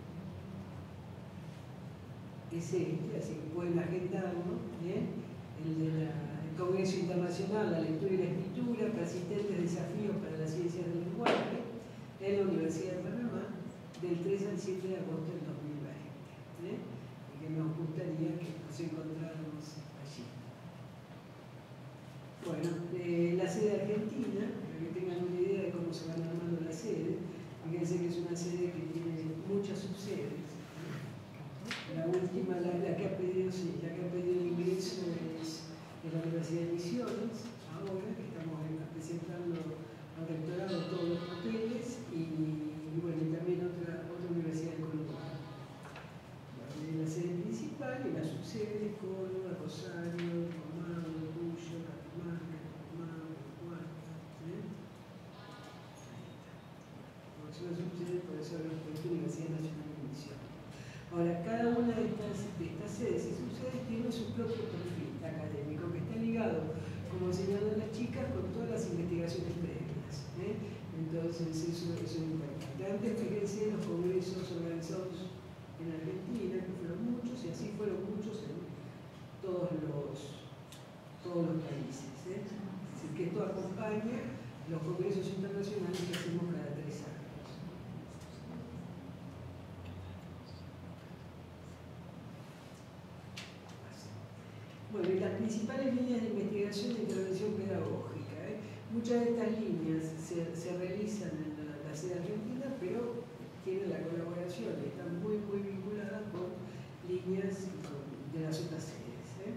es este, así que pueden agendarlo, ¿eh? el del Congreso Internacional, la Lectura y la Escritura, persistentes desafíos para las ciencias del lenguaje, en la Universidad de Panamá, del tres al siete de agosto del dos mil veinte. ¿eh? Y que nos gustaría que nos encontráramos allí. Bueno, eh, la sede argentina, para que tengan una idea de cómo se van armando las sedes, fíjense que es una sede que tiene muchas subsedes. La última, la, la, que ha pedido, sí, la que ha pedido el ingreso es de la Universidad de Misiones, ahora que estamos presentando al rectorado todos los papeles, y, y bueno, y también otra, otra universidad de Colombia. La sede principal y la subsede. Córdoba, Rosario, Comado, Cuyo, Catamarca, Comado, Huarca. ¿eh? Ahí está. Por eso sucede, por eso la Universidad Nacional de Misiones. Ahora, cada una de estas, de estas sedes y subsedes tiene su propio perfil académico que está ligado, como señalan las chicas, con todas las investigaciones previas. ¿eh? Entonces, eso, eso es importante. Antes, fíjense, los congresos organizados en Argentina, que fueron muchos, y así fueron muchos en todos los, todos los países. ¿eh? Es decir, que esto acompaña los congresos internacionales que hacemos cada tres años. Bueno, y las principales líneas de investigación e intervención pedagógica. ¿eh? Muchas de estas líneas se, se realizan en la, la sede argentina, pero tienen la colaboración, están muy, muy vinculadas con líneas de las otras sedes. ¿eh?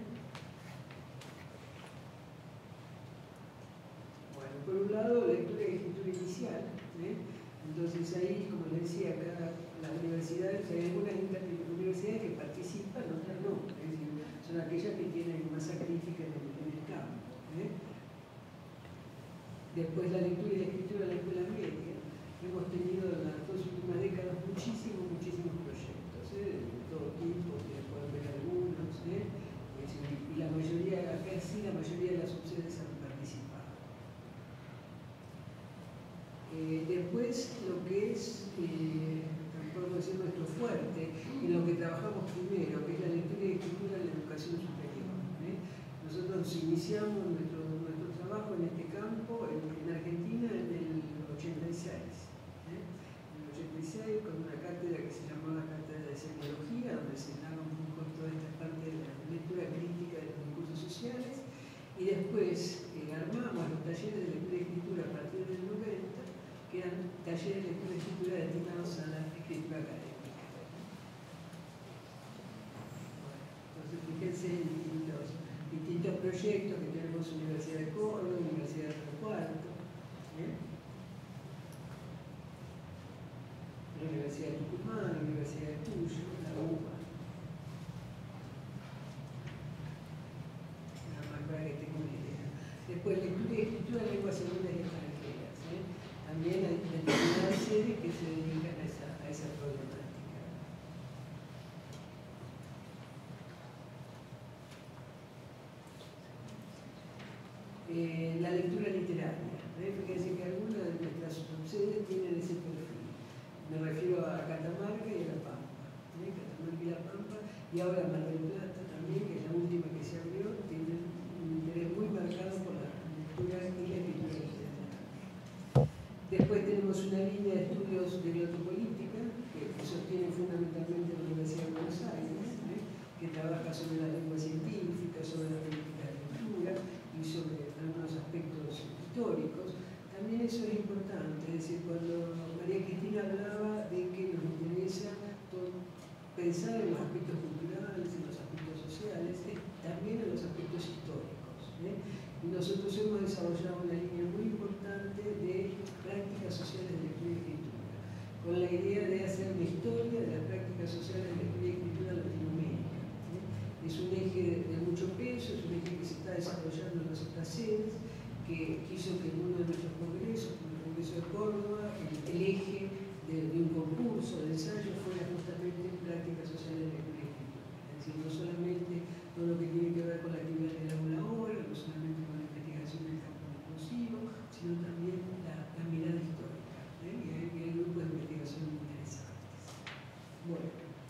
Bueno, por un lado, lectura y escritura inicial. ¿eh? Entonces ahí, como les decía, cada, las universidades, hay algunas universidades que participan, otras no. Es decir, son aquellas que tienen masa crítica en el, en el campo. ¿eh? Después la lectura y la escritura de la escuela media. Hemos tenido en las dos últimas décadas muchísimos, muchísimos proyectos, ¿eh? de todo tipo, ustedes pueden ver algunos, ¿eh? y la mayoría, acá sí, la mayoría de las subsedes han participado. Eh, después, lo que es, eh, podemos decir, nuestro fuerte, y lo que trabajamos primero, que es la lectura y escritura de la educación superior. ¿eh? Nosotros iniciamos nuestro, nuestro trabajo en este campo, en, en Argentina, en el ochenta y seis. ¿eh? En el ochenta y seis, con una cátedra que se llamaba Cátedra de Semiología, donde se daba un poco toda esta parte de la lectura crítica de los discursos sociales, y después eh, armamos los talleres de lectura y escritura a partir del noventa, que eran talleres de lectura y escritura destinados a la escritura académica. Bueno, entonces fíjense en distintos, distintos proyectos que tenemos: Universidad de Córdoba, Universidad de Río Cuarto, ¿eh? la Universidad de Tucumán, la Universidad de Cuyo, la U B A. Nada más para que tengan una idea. Después, lectura y escritura de lenguas segundas y extranjeras. ¿eh? También hay determinadas sedes que se dedican a esa, a esa problemática. Eh, la lectura literaria. ¿eh? Fíjense que algunas de nuestras subsedes tienen ese perfil. Me refiero a Catamarca y a La Pampa. ¿eh? Catamarca y La Pampa, y ahora Mar del Plata también, que es la última que se abrió, tiene un interés muy marcado por la lectura y la escritura literaria. Después tenemos una línea de estudios de biotopolítica que, que sostiene fundamentalmente la Universidad de Buenos Aires, ¿eh? que trabaja sobre las lenguas científicas, sobre la política de lectura y sobre algunos aspectos históricos. También eso es importante, es decir, cuando María Cristina hablaba de que nos interesa todo, pensar en los aspectos culturales, en los aspectos sociales, eh, también en los aspectos históricos. ¿eh? Y nosotros hemos desarrollado una línea muy importante de prácticas sociales de lectura y escritura, con la idea de hacer una historia de las prácticas sociales de lectura y escritura en Latinoamérica. ¿eh? Es un eje de, de mucho peso, es un eje que se está desarrollando en las otras sedes, que quiso que en uno de nuestros congresos, como el Congreso de Córdoba, el, el eje de, de un concurso de ensayo fuera justamente prácticas sociales de lectura y escritura. Es decir, no solamente todo lo que tiene que ver con la actividad del aula ahora, no solamente con la investigación del campo discursivo, sino también la, la mirada histórica. ¿eh? Y, hay, y hay grupos de investigación interesantes. Bueno,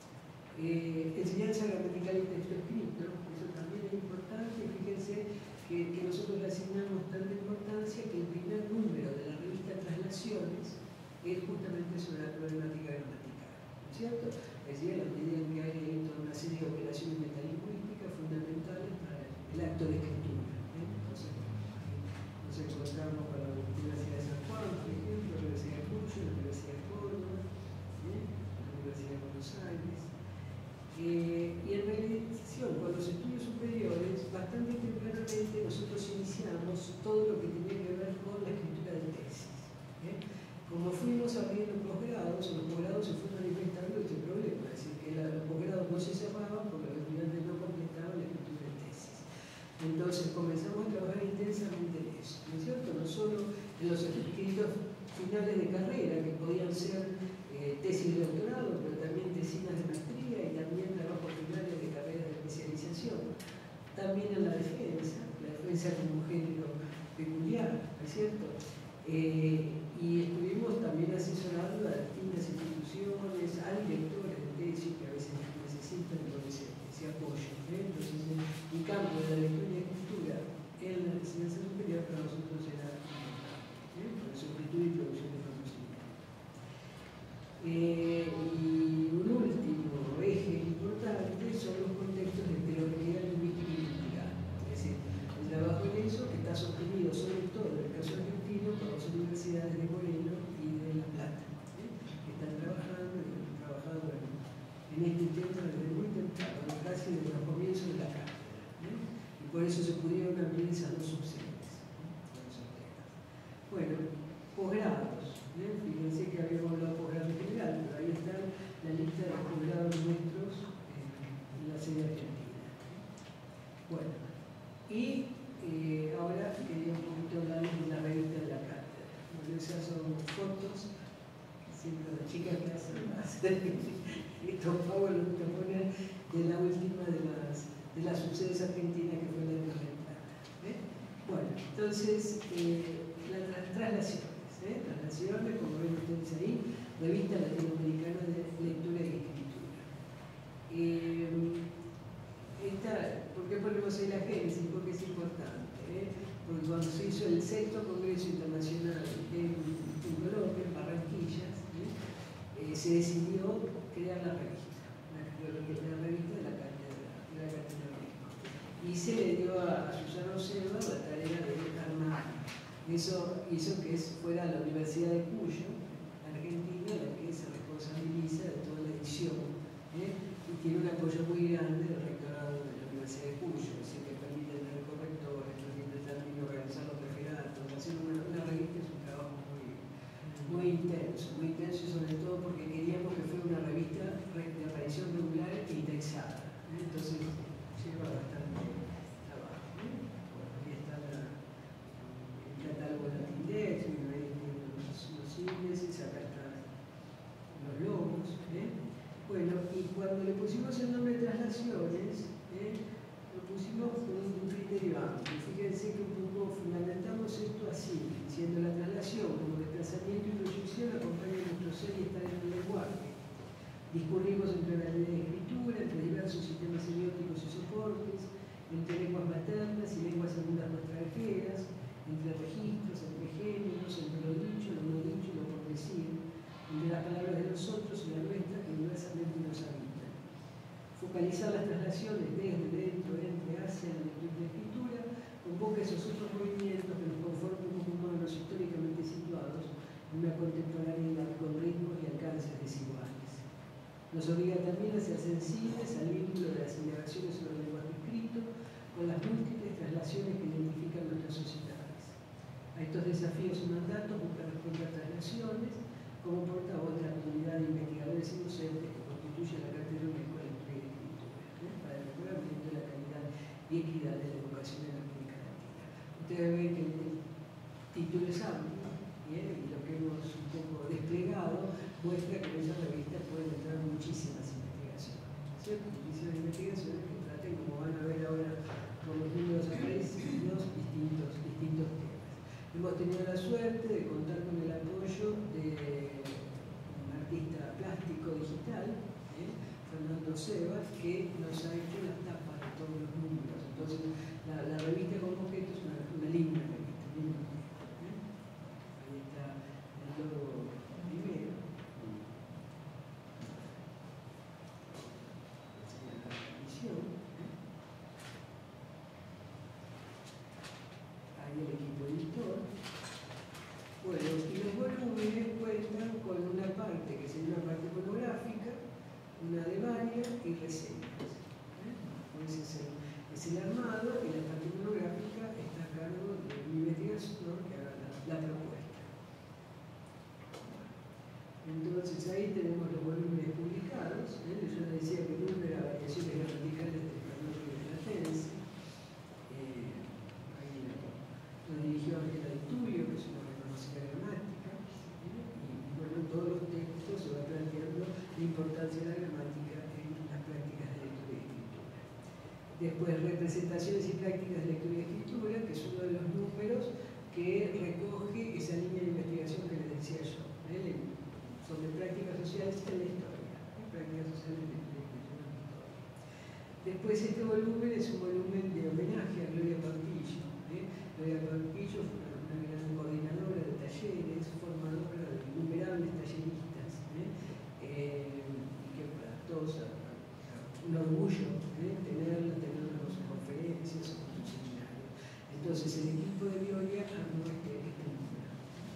eh, enseñanza gramatical y texto escrito, eso también es importante. Fíjense que, que nosotros le asignamos tanta importancia que el primer número de la revista Traslaciones es justamente sobre la problemática gramatical, ¿no es cierto? Es decir, a la medida en que hay toda una serie de operaciones metalingüísticas fundamentales para el acto de escritura. ¿eh? Entonces, nos encontramos con la Universidad de San Juan, por ejemplo, la Universidad de Cuyo, la Universidad de Córdoba, ¿eh? la Universidad de Buenos Aires. Eh, y en realización, con los estudios superiores, bastante tempranamente nosotros iniciamos todo lo que tenía que ver con la escritura de tesis. ¿eh? Como fuimos abriendo posgrados, los posgrados se fueron manifestando este problema, es decir, que la, los posgrados no se cerraban porque los estudiantes no completaban la caracteriza como un género peculiar, ¿no es cierto? Eh, y estuvimos también asesorando a distintas instituciones, a directores de tesis que a veces necesitan ese, ese apoyo. ¿eh? Entonces, el campo de la lectura y escritura en la enseñanza superior para nosotros era importante, ¿eh? Por eso escritura y producción de conocimiento. Eh, y un último eje importante son los contextos de heterogeneidad lingüística y cultural. Es decir, el trabajo en eso que está sostenido sobre todo en el caso argentino por las universidades de Moreno y de La Plata, ¿eh? que están trabajando y han trabajado en, en este tema desde muy temprano, casi desde los comienzos de la cátedra. ¿eh? Y por eso se pudieron abrir esas dos opciones. ¿eh? Bueno, posgrados. ¿eh? Fíjense que habíamos hablado de posgrado en general, pero ahí está la lista de los posgrados nuestros eh, en la sede argentina. Bueno, y eh, ahora quería un poquito hablar de la revista de la cátedra. Bueno, esas son fotos, siempre las chicas que hacen más. Estos pavos los que ponen de la última de las, de las subsedes argentinas que fue la de la Plata. ¿eh? Bueno, entonces, eh, las tra traslaciones, ¿eh? traslaciones, como ven ustedes ahí, revista latinoamericana de lectura y escritura. Eh, esta, ¿por qué ponemos ahí la génesis? Porque es importante. ¿eh? Porque cuando se hizo el sexto Congreso Internacional en, en Colombia, en Barranquilla, ¿eh? Eh, se decidió crear la revista, la, la revista de la cátedra, de la cátedra México. Y se le dio a, a Susana Oceva la tarea de armar. Eso hizo que fuera la Universidad de Cuyo, Argentina, la que se responsabiliza de toda la edición. ¿eh? Y tiene un apoyo muy grande del rectorado de la Universidad de Cuyo, es decir, que permite tener correctores, permite también organizar los referatos. Hacer una, una revista es un trabajo muy, muy intenso, muy intenso y sobre todo porque queríamos que fuera una revista de aparición regular e indexada. ¿eh? Entonces lleva bastante trabajo. ¿eh? Bueno, ahí está la, el catálogo de Latindex, ahí tiene los, los índices, acá están los logos. ¿eh? Bueno, y cuando le pusimos el nombre de traslaciones, ¿eh? lo pusimos con un criterio amplio. Fíjense que un poco fundamentamos esto así, diciendo la traslación como desplazamiento y proyección acompaña nuestro ser y estar en el lenguaje. Discurrimos entre la ley de escritura, entre diversos sistemas semióticos y soportes, entre lenguas maternas y lenguas segundas o extranjeras, entre registros, entre géneros, entre lo dicho, lo no dicho y lo por decir, entre las palabras de nosotros y la nuestra que universalmente nos habitan. Focalizar las traslaciones desde, dentro, entre, hacia la lectura y escritura, convoca esos otros movimientos que nos conforman como humanos históricamente situados en una contemporaneidad con ritmos y alcances desiguales. Nos obliga también a ser sensibles al vínculo de las indagaciones sobre el lenguaje escrito con las múltiples traslaciones que identifican nuestras sociedades. A estos desafíos y mandatos busca responder traslaciones como portavoz de la comunidad de investigadores y docentes que constituye la cátedra UNESCO de Lectura y Escritura, ¿eh? para el mejoramiento de la calidad y equidad de la educación en América Latina. Ustedes ven que el título es amplio, ¿eh? y lo que hemos un poco desplegado muestra que en esa revista pueden entrar muchísimas investigaciones, ¿cierto? Muchísimas investigaciones que traten, como van a ver ahora con los números aparecidos, distintos, distintos temas. Hemos tenido la suerte de contar con el apoyo de un artista plástico digital, ¿eh? Fernando Sebas, que nos ha hecho las tapas de todos los números. Entonces, la, la revista con objeto es una, una linda revista, linda, ¿eh? Ahí está el logo primero. La edición. Ahí el equipo editor. Bueno, y los volúmenes cuentan con una parte que sería una parte monográfica, una de varias y reseñas. ¿eh? Ese es el, es el armado y la parte monográfica está a cargo de mi investigación que haga la, la propuesta. Entonces ahí tenemos los volúmenes publicados. ¿eh? Yo les decía que el número era variaciones gramaticales de español y de latense. Eh, ahí lo dirigió Ángela Di Tullio, que es una reconocida gramática, ¿eh? y bueno, en todos los textos se va planteando la importancia de la gramática en las prácticas de lectura y escritura. Después, representaciones y prácticas de lectura y escritura, que es uno de los números que recoge esa línea de investigación que les decía yo, ¿eh? sobre prácticas sociales en la historia. ¿eh? Prácticas sociales en la escritura. Después, este volumen es un volumen de homenaje a Gloria Pampillo. ¿eh? Gloria Pampillo fue una, una gran coordinadora de talleres, formadora de innumerables talleristas, ¿eh? Eh, y que para todos a, a, un orgullo ¿eh? tenerla, tenerla con sus conferencias o con sus seminarios. Entonces, el equipo de Gloria armó este, este número.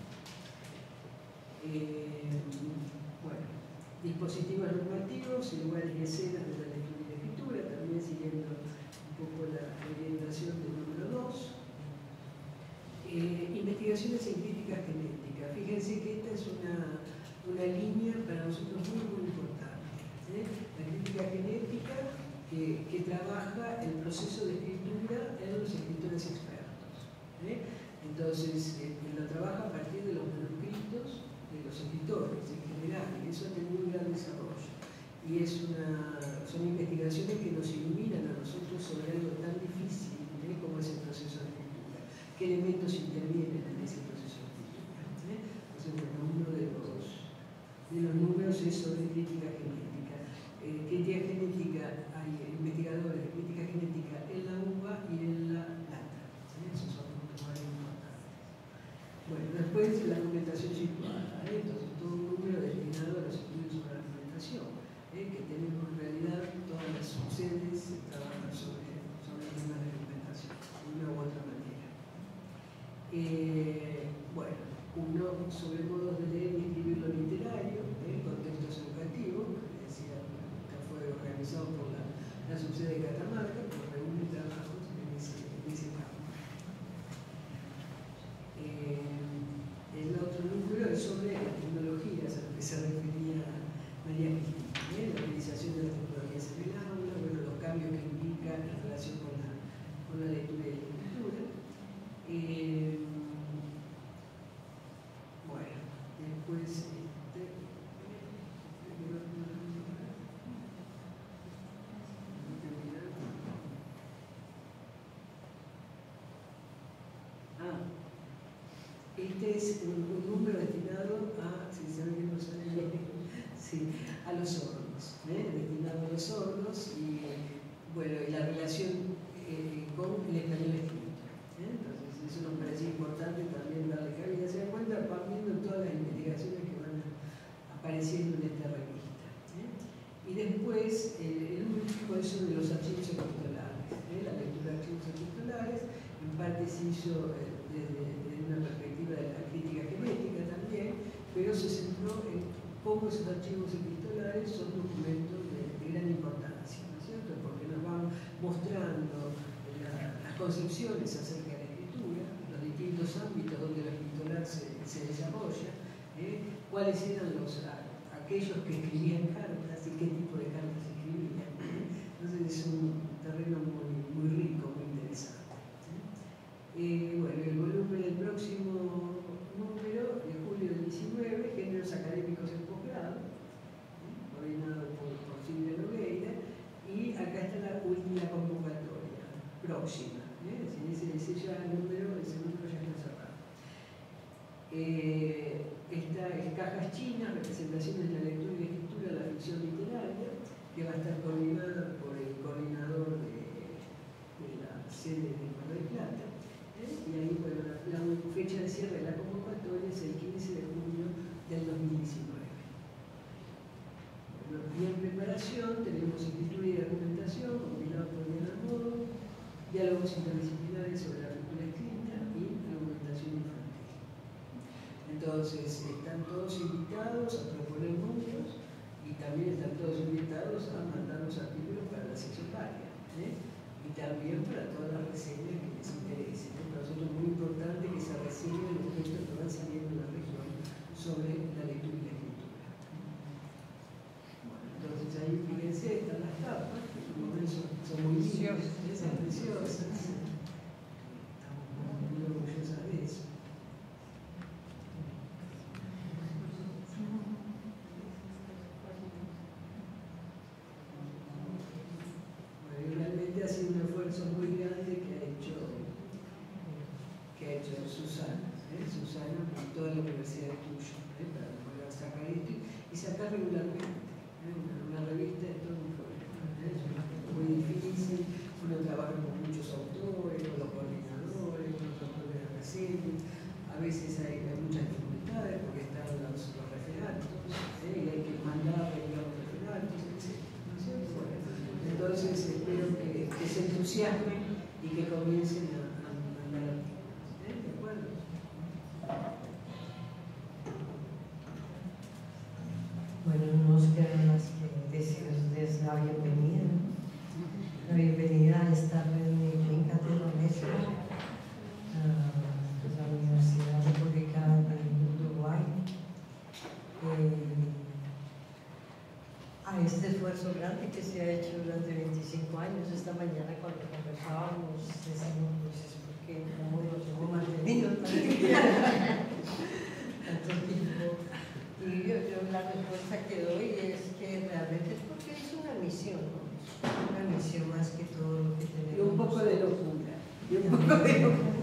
Eh, bueno, dispositivos normativos, lugares y escenas de la lectura y la escritura, también siguiendo un poco la orientación del número dos. Eh, investigaciones en crítica genética. Fíjense que esta es una, una línea para nosotros muy, muy importante. ¿eh? La crítica genética que, que trabaja el proceso de escritura en los escritores expertos. ¿eh? Entonces, eh, lo trabaja a partir de los manuscritos de los escritores en general, y eso ha tenido un gran desarrollo. Y es una, son investigaciones que nos iluminan a nosotros sobre algo tan difícil ¿eh? como es el proceso de escritura. ¿Qué elementos intervienen en ese proceso de escritura? ¿eh? Entonces, bueno, uno de los, de los números es sobre crítica genética. Eh, crítica genética, hay investigadores de crítica genética en la uva y en la plata. ¿eh? Esos son puntos más importantes. Bueno, después la argumentación situada. ¿eh? Entonces, todo un número destinado a los estudios sobre la argumentación, ¿eh? que tenemos en realidad todas las sedes trabajan sobre, sobre temas de argumentación, de una u otra manera. Eh, bueno, uno sobre modos de leer y escribir lo literario, ¿eh? contextos educativos, que decía, que fue organizado por la, la subsede de Catamarca, que reúne trabajos en ese, en ese campo. Eh, el otro número es sobre las tecnologías a lo que se refería María Cristina, ¿eh? la utilización de las tecnologías en el aula, bueno, los cambios que implica en relación con la, con la lectura y la escritura. Eh, bueno, después este, ah, este es un, un número destinado a, si se ve que no sale bien, sí, a los sordos, ¿eh? destinado a los sordos y, bueno, y la relación eh, con el español escrito. ¿eh? Entonces, eso nos parecía importante también darle cabida. Se dan cuenta, van viendo todas las investigaciones que van apareciendo en esta revista. ¿eh? Y después, eh, el último es sobre los archivos epistolares. ¿eh? La lectura de archivos epistolares, en parte se hizo eh, desde, desde una perspectiva de la crítica genética también, pero se centró en cómo esos archivos epistolares son documentos de, de gran importancia, ¿no es cierto? Porque nos van mostrando la, las concepciones acerca de la escritura, los distintos ámbitos donde la epistolar se, se desarrolla, ¿eh? cuáles eran los, a, aquellos que escribían cartas y qué tipo de cartas escribían. ¿eh? Entonces es un terreno muy, muy rico, muy interesante. ¿eh? Eh, bueno, el volumen del próximo número, de julio del diecinueve, Géneros Académicos en Posgrado, ¿eh? coordinado por, por Silvia Nogueira, y acá está la última convocatoria, próxima. ¿eh? Es decir, ese, ese, ya el número, ese número ya está cerrado. Eh, esta es Cajas Chinas, representaciones de la lectura y la escritura de la ficción literaria, que va a estar coordinada por el coordinador de, de la sede de Mar del Plata. ¿eh? Y ahí, bueno, la, la fecha de cierre de la convocatoria es el quince de junio del dos mil diecinueve. Bueno, y en preparación tenemos escritura y argumentación, combinado por Diana Modo, diálogos interdisciplinares sobre la lectura escrita y argumentación infantil. Entonces, están todos invitados a proponer números y también están todos invitados a mandarnos artículos para la sección varia. ¿eh? Y también para todas las reseñas que les interesen. ¿eh? Para nosotros es muy importante que se reseñen los textos que van saliendo en la región sobre la lectura y la escritura. Bueno, entonces ahí fíjense, están las tapas, que como ven son, son muy lindas, ¿eh? son preciosas. Estamos muy orgullosas de eso. Bueno, y realmente ha sido esfuerzo muy grande que ha hecho, que ha hecho Susana, ¿eh? Susana con toda la Universidad de Cuyo, ¿eh? Para poder sacar esto y sacar regularmente, ¿eh? una, una revista de todo un problema, ¿eh? Es muy difícil, uno trabaja con muchos autores, con los coordinadores, con los autores de reseñas, a veces hay, hay muchas dificultades porque están los, los referatos, ¿eh? Y hay que mandar los referatos, etcétera. Entonces espero que, que se entusiasmen y que comiencen a, a mandar artículos. ¿Eh? ¿De acuerdo? Bueno, no nos queda más que decirles la bienvenida, la bienvenida a esta clínica de UNESCO, a la Universidad Republicana de Uruguay. Eh, a este esfuerzo grande que se ha hecho durante veinticinco años. Esta mañana cuando conversábamos decíamos, pues es porque como nos hemos mantenido tanto tiempo. Y yo, yo la respuesta que doy es que realmente es porque es una misión, ¿no? Una misión más que todo lo que tenemos. Y un poco de locura. Y un poco de locura.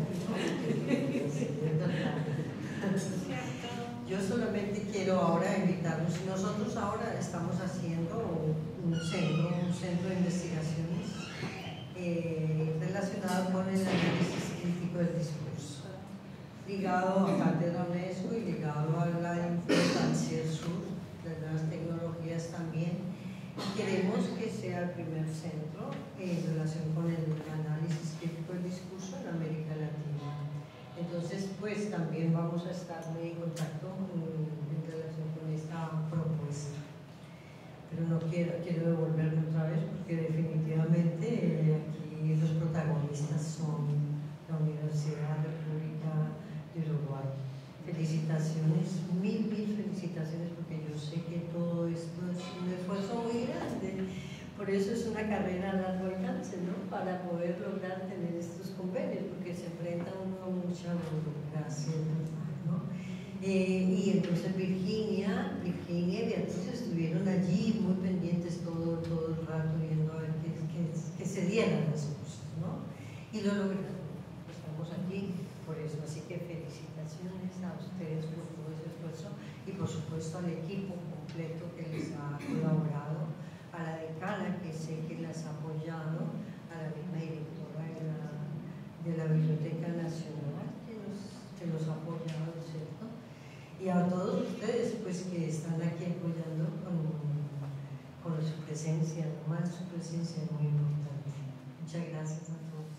Yo solamente quiero ahora invitarnos, nosotros ahora estamos haciendo un centro, un centro de investigaciones eh, relacionado con el análisis crítico del discurso, ligado a parte de la UNESCO y ligado a la importancia del sur, de las tecnologías también. Y queremos que sea el primer centro en relación con el análisis crítico del discurso en América Latina. Entonces, pues también vamos a estar muy en contacto en relación con esta propuesta. Pero no quiero, quiero devolverme otra vez porque definitivamente eh, aquí los protagonistas son la Universidad República de Uruguay. Felicitaciones, mil, mil felicitaciones, porque yo sé que todo esto es un esfuerzo muy grande. Por eso es una carrera a largo alcance, ¿no? Para poder lograr tener estos convenios, porque se enfrenta uno a mucha burocracia, ¿no? Eh, y entonces Virginia, Virginia y Beatriz estuvieron allí muy pendientes todo, todo el rato, viendo a ver que, que, que se dieran las cosas, ¿no? Y lo lograron. Estamos aquí por eso, así que felicitaciones a ustedes por todo ese esfuerzo y por supuesto al equipo completo que les ha colaborado, a la decana que sé que las ha apoyado, a la misma directora de la, de la Biblioteca Nacional que nos, que nos ha apoyado, ¿cierto? Y a todos ustedes pues que están aquí apoyando con, con su presencia, nomás su presencia es muy importante. Muchas gracias a todos.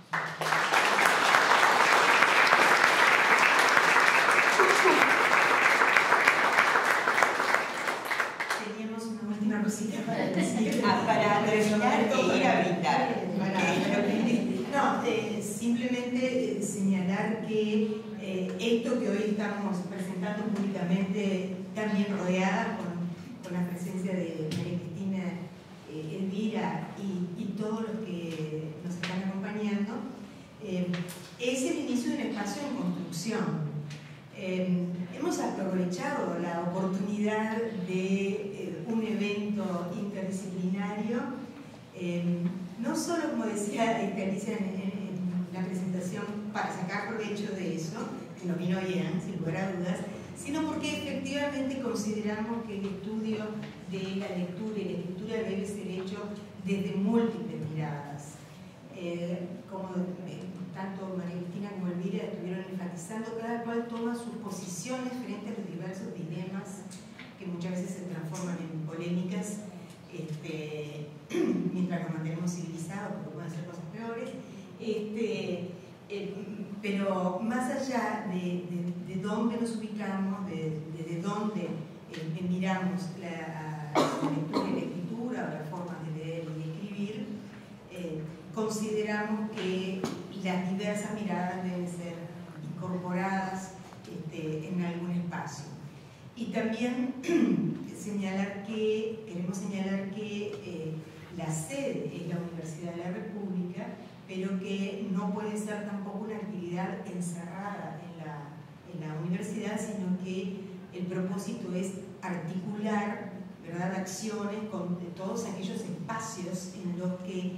Una cosita para decir. Ah, para terminar e ir a brindar. No, eh, simplemente señalar que eh, esto que hoy estamos presentando públicamente, también rodeada con, con la presencia de María Cristina, eh, Elvira y, y todos los que nos están acompañando, eh, es el inicio de un espacio en construcción. Eh, hemos aprovechado la oportunidad de eh, un evento interdisciplinario, eh, no solo, como decía Alicia en, en, en la presentación, para sacar provecho de eso, que nos vino bien, sin lugar a dudas, sino porque efectivamente consideramos que el estudio de la lectura y la escritura debe ser hecho desde múltiples miradas. Eh, como eh, tanto María Cristina como Elvira estuvieron enfatizando, cada cual toma sus posiciones frente a los diversos dilemas que muchas veces se transforman en polémicas, este, mientras nos mantenemos civilizados, porque pueden ser cosas peores, este, eh, pero más allá de, de, de dónde nos ubicamos, de, de, de dónde eh, miramos la, la lectura y la escritura, o las formas de leer y escribir, eh, consideramos que las diversas miradas deben ser incorporadas este, en algún espacio. Y también señalar que, queremos señalar que eh, la sede es la Universidad de la República, pero que no puede ser tampoco una actividad encerrada en la, en la universidad, sino que el propósito es articular, ¿verdad?, acciones con todos aquellos espacios en los que se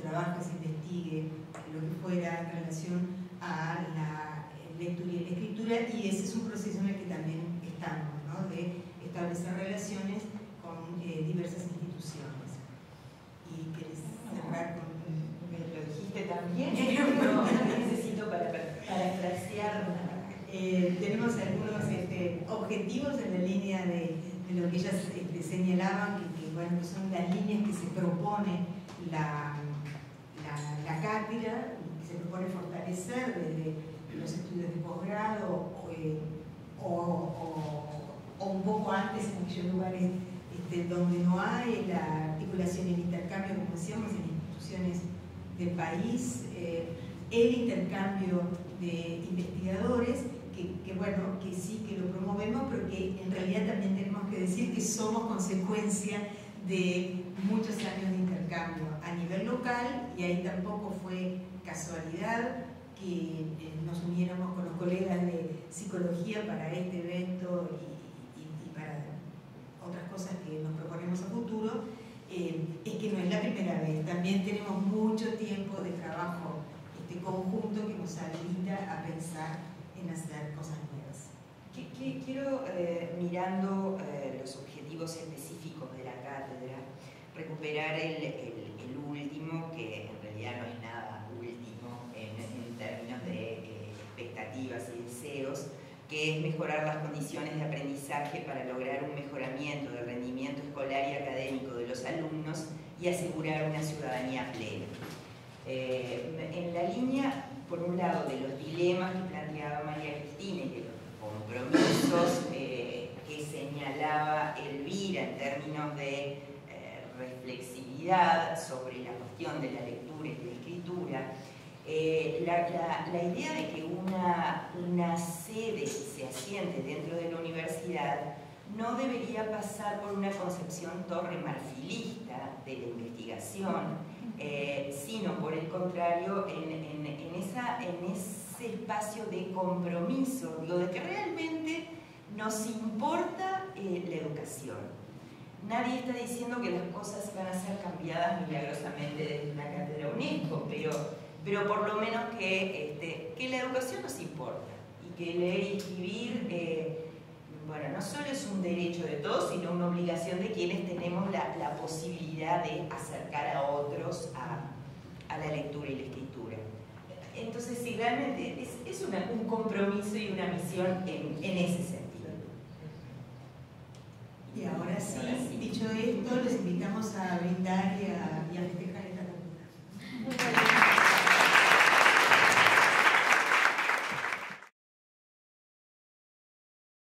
trabaje, se investigue, lo que fuera en relación a la lectura y la escritura, y ese es un proceso en el que también estamos, ¿no? De establecer relaciones con eh, diversas instituciones. ¿Y querés cerrar con...? Lo dijiste también, no, no necesito para, para frasear nada. Eh, tenemos algunos este, objetivos en la línea de, de lo que ellas este, señalaban, que, que, bueno, que son las líneas que se propone la, la, la cátedra, que se propone fortalecer desde los estudios de posgrado o, eh, o, o, o un poco antes en aquellos lugares este, donde no hay la articulación y el intercambio, como decíamos, en instituciones del país, eh, el intercambio de investigadores, que, que bueno, que sí que lo promovemos, pero que en realidad también tenemos que decir que somos consecuencia de muchos años de intercambio a nivel local, y ahí tampoco fue casualidad que eh, nos uniéramos con los colegas de psicología para este evento y, y, y para otras cosas que nos proponemos a futuro. Eh, es que no es la primera vez, también tenemos mucho tiempo de trabajo este conjunto que nos habilita a pensar en hacer cosas nuevas. Quiero, eh, mirando eh, los objetivos específicos de la cátedra, recuperar el, el, el último, que en realidad no es nada último en, en términos de eh, expectativas y deseos, que es mejorar las condiciones de aprendizaje para lograr un mejoramiento del rendimiento escolar y académico de los alumnos y asegurar una ciudadanía plena. Eh, en la línea, por un lado, de los dilemas que planteaba María Cristina y de los compromisos eh, que señalaba Elvira en términos de eh, reflexividad sobre la cuestión de la lectura y de la escritura, Eh, la, la, la idea de que una, una sede se asiente dentro de la universidad no debería pasar por una concepción torre marfilista de la investigación, eh, sino por el contrario, en, en, en, esa, en ese espacio de compromiso, digo, de que realmente nos importa eh, la educación. Nadie está diciendo que las cosas van a ser cambiadas milagrosamente desde una cátedra UNESCO, pero pero por lo menos que, este, que la educación nos importa y que leer y escribir, eh, bueno, no solo es un derecho de todos, sino una obligación de quienes tenemos la, la posibilidad de acercar a otros a, a la lectura y la escritura. Entonces, sí, realmente es, es una, un compromiso y una misión en, en ese sentido. Y ahora sí, dicho esto, los invitamos a brindar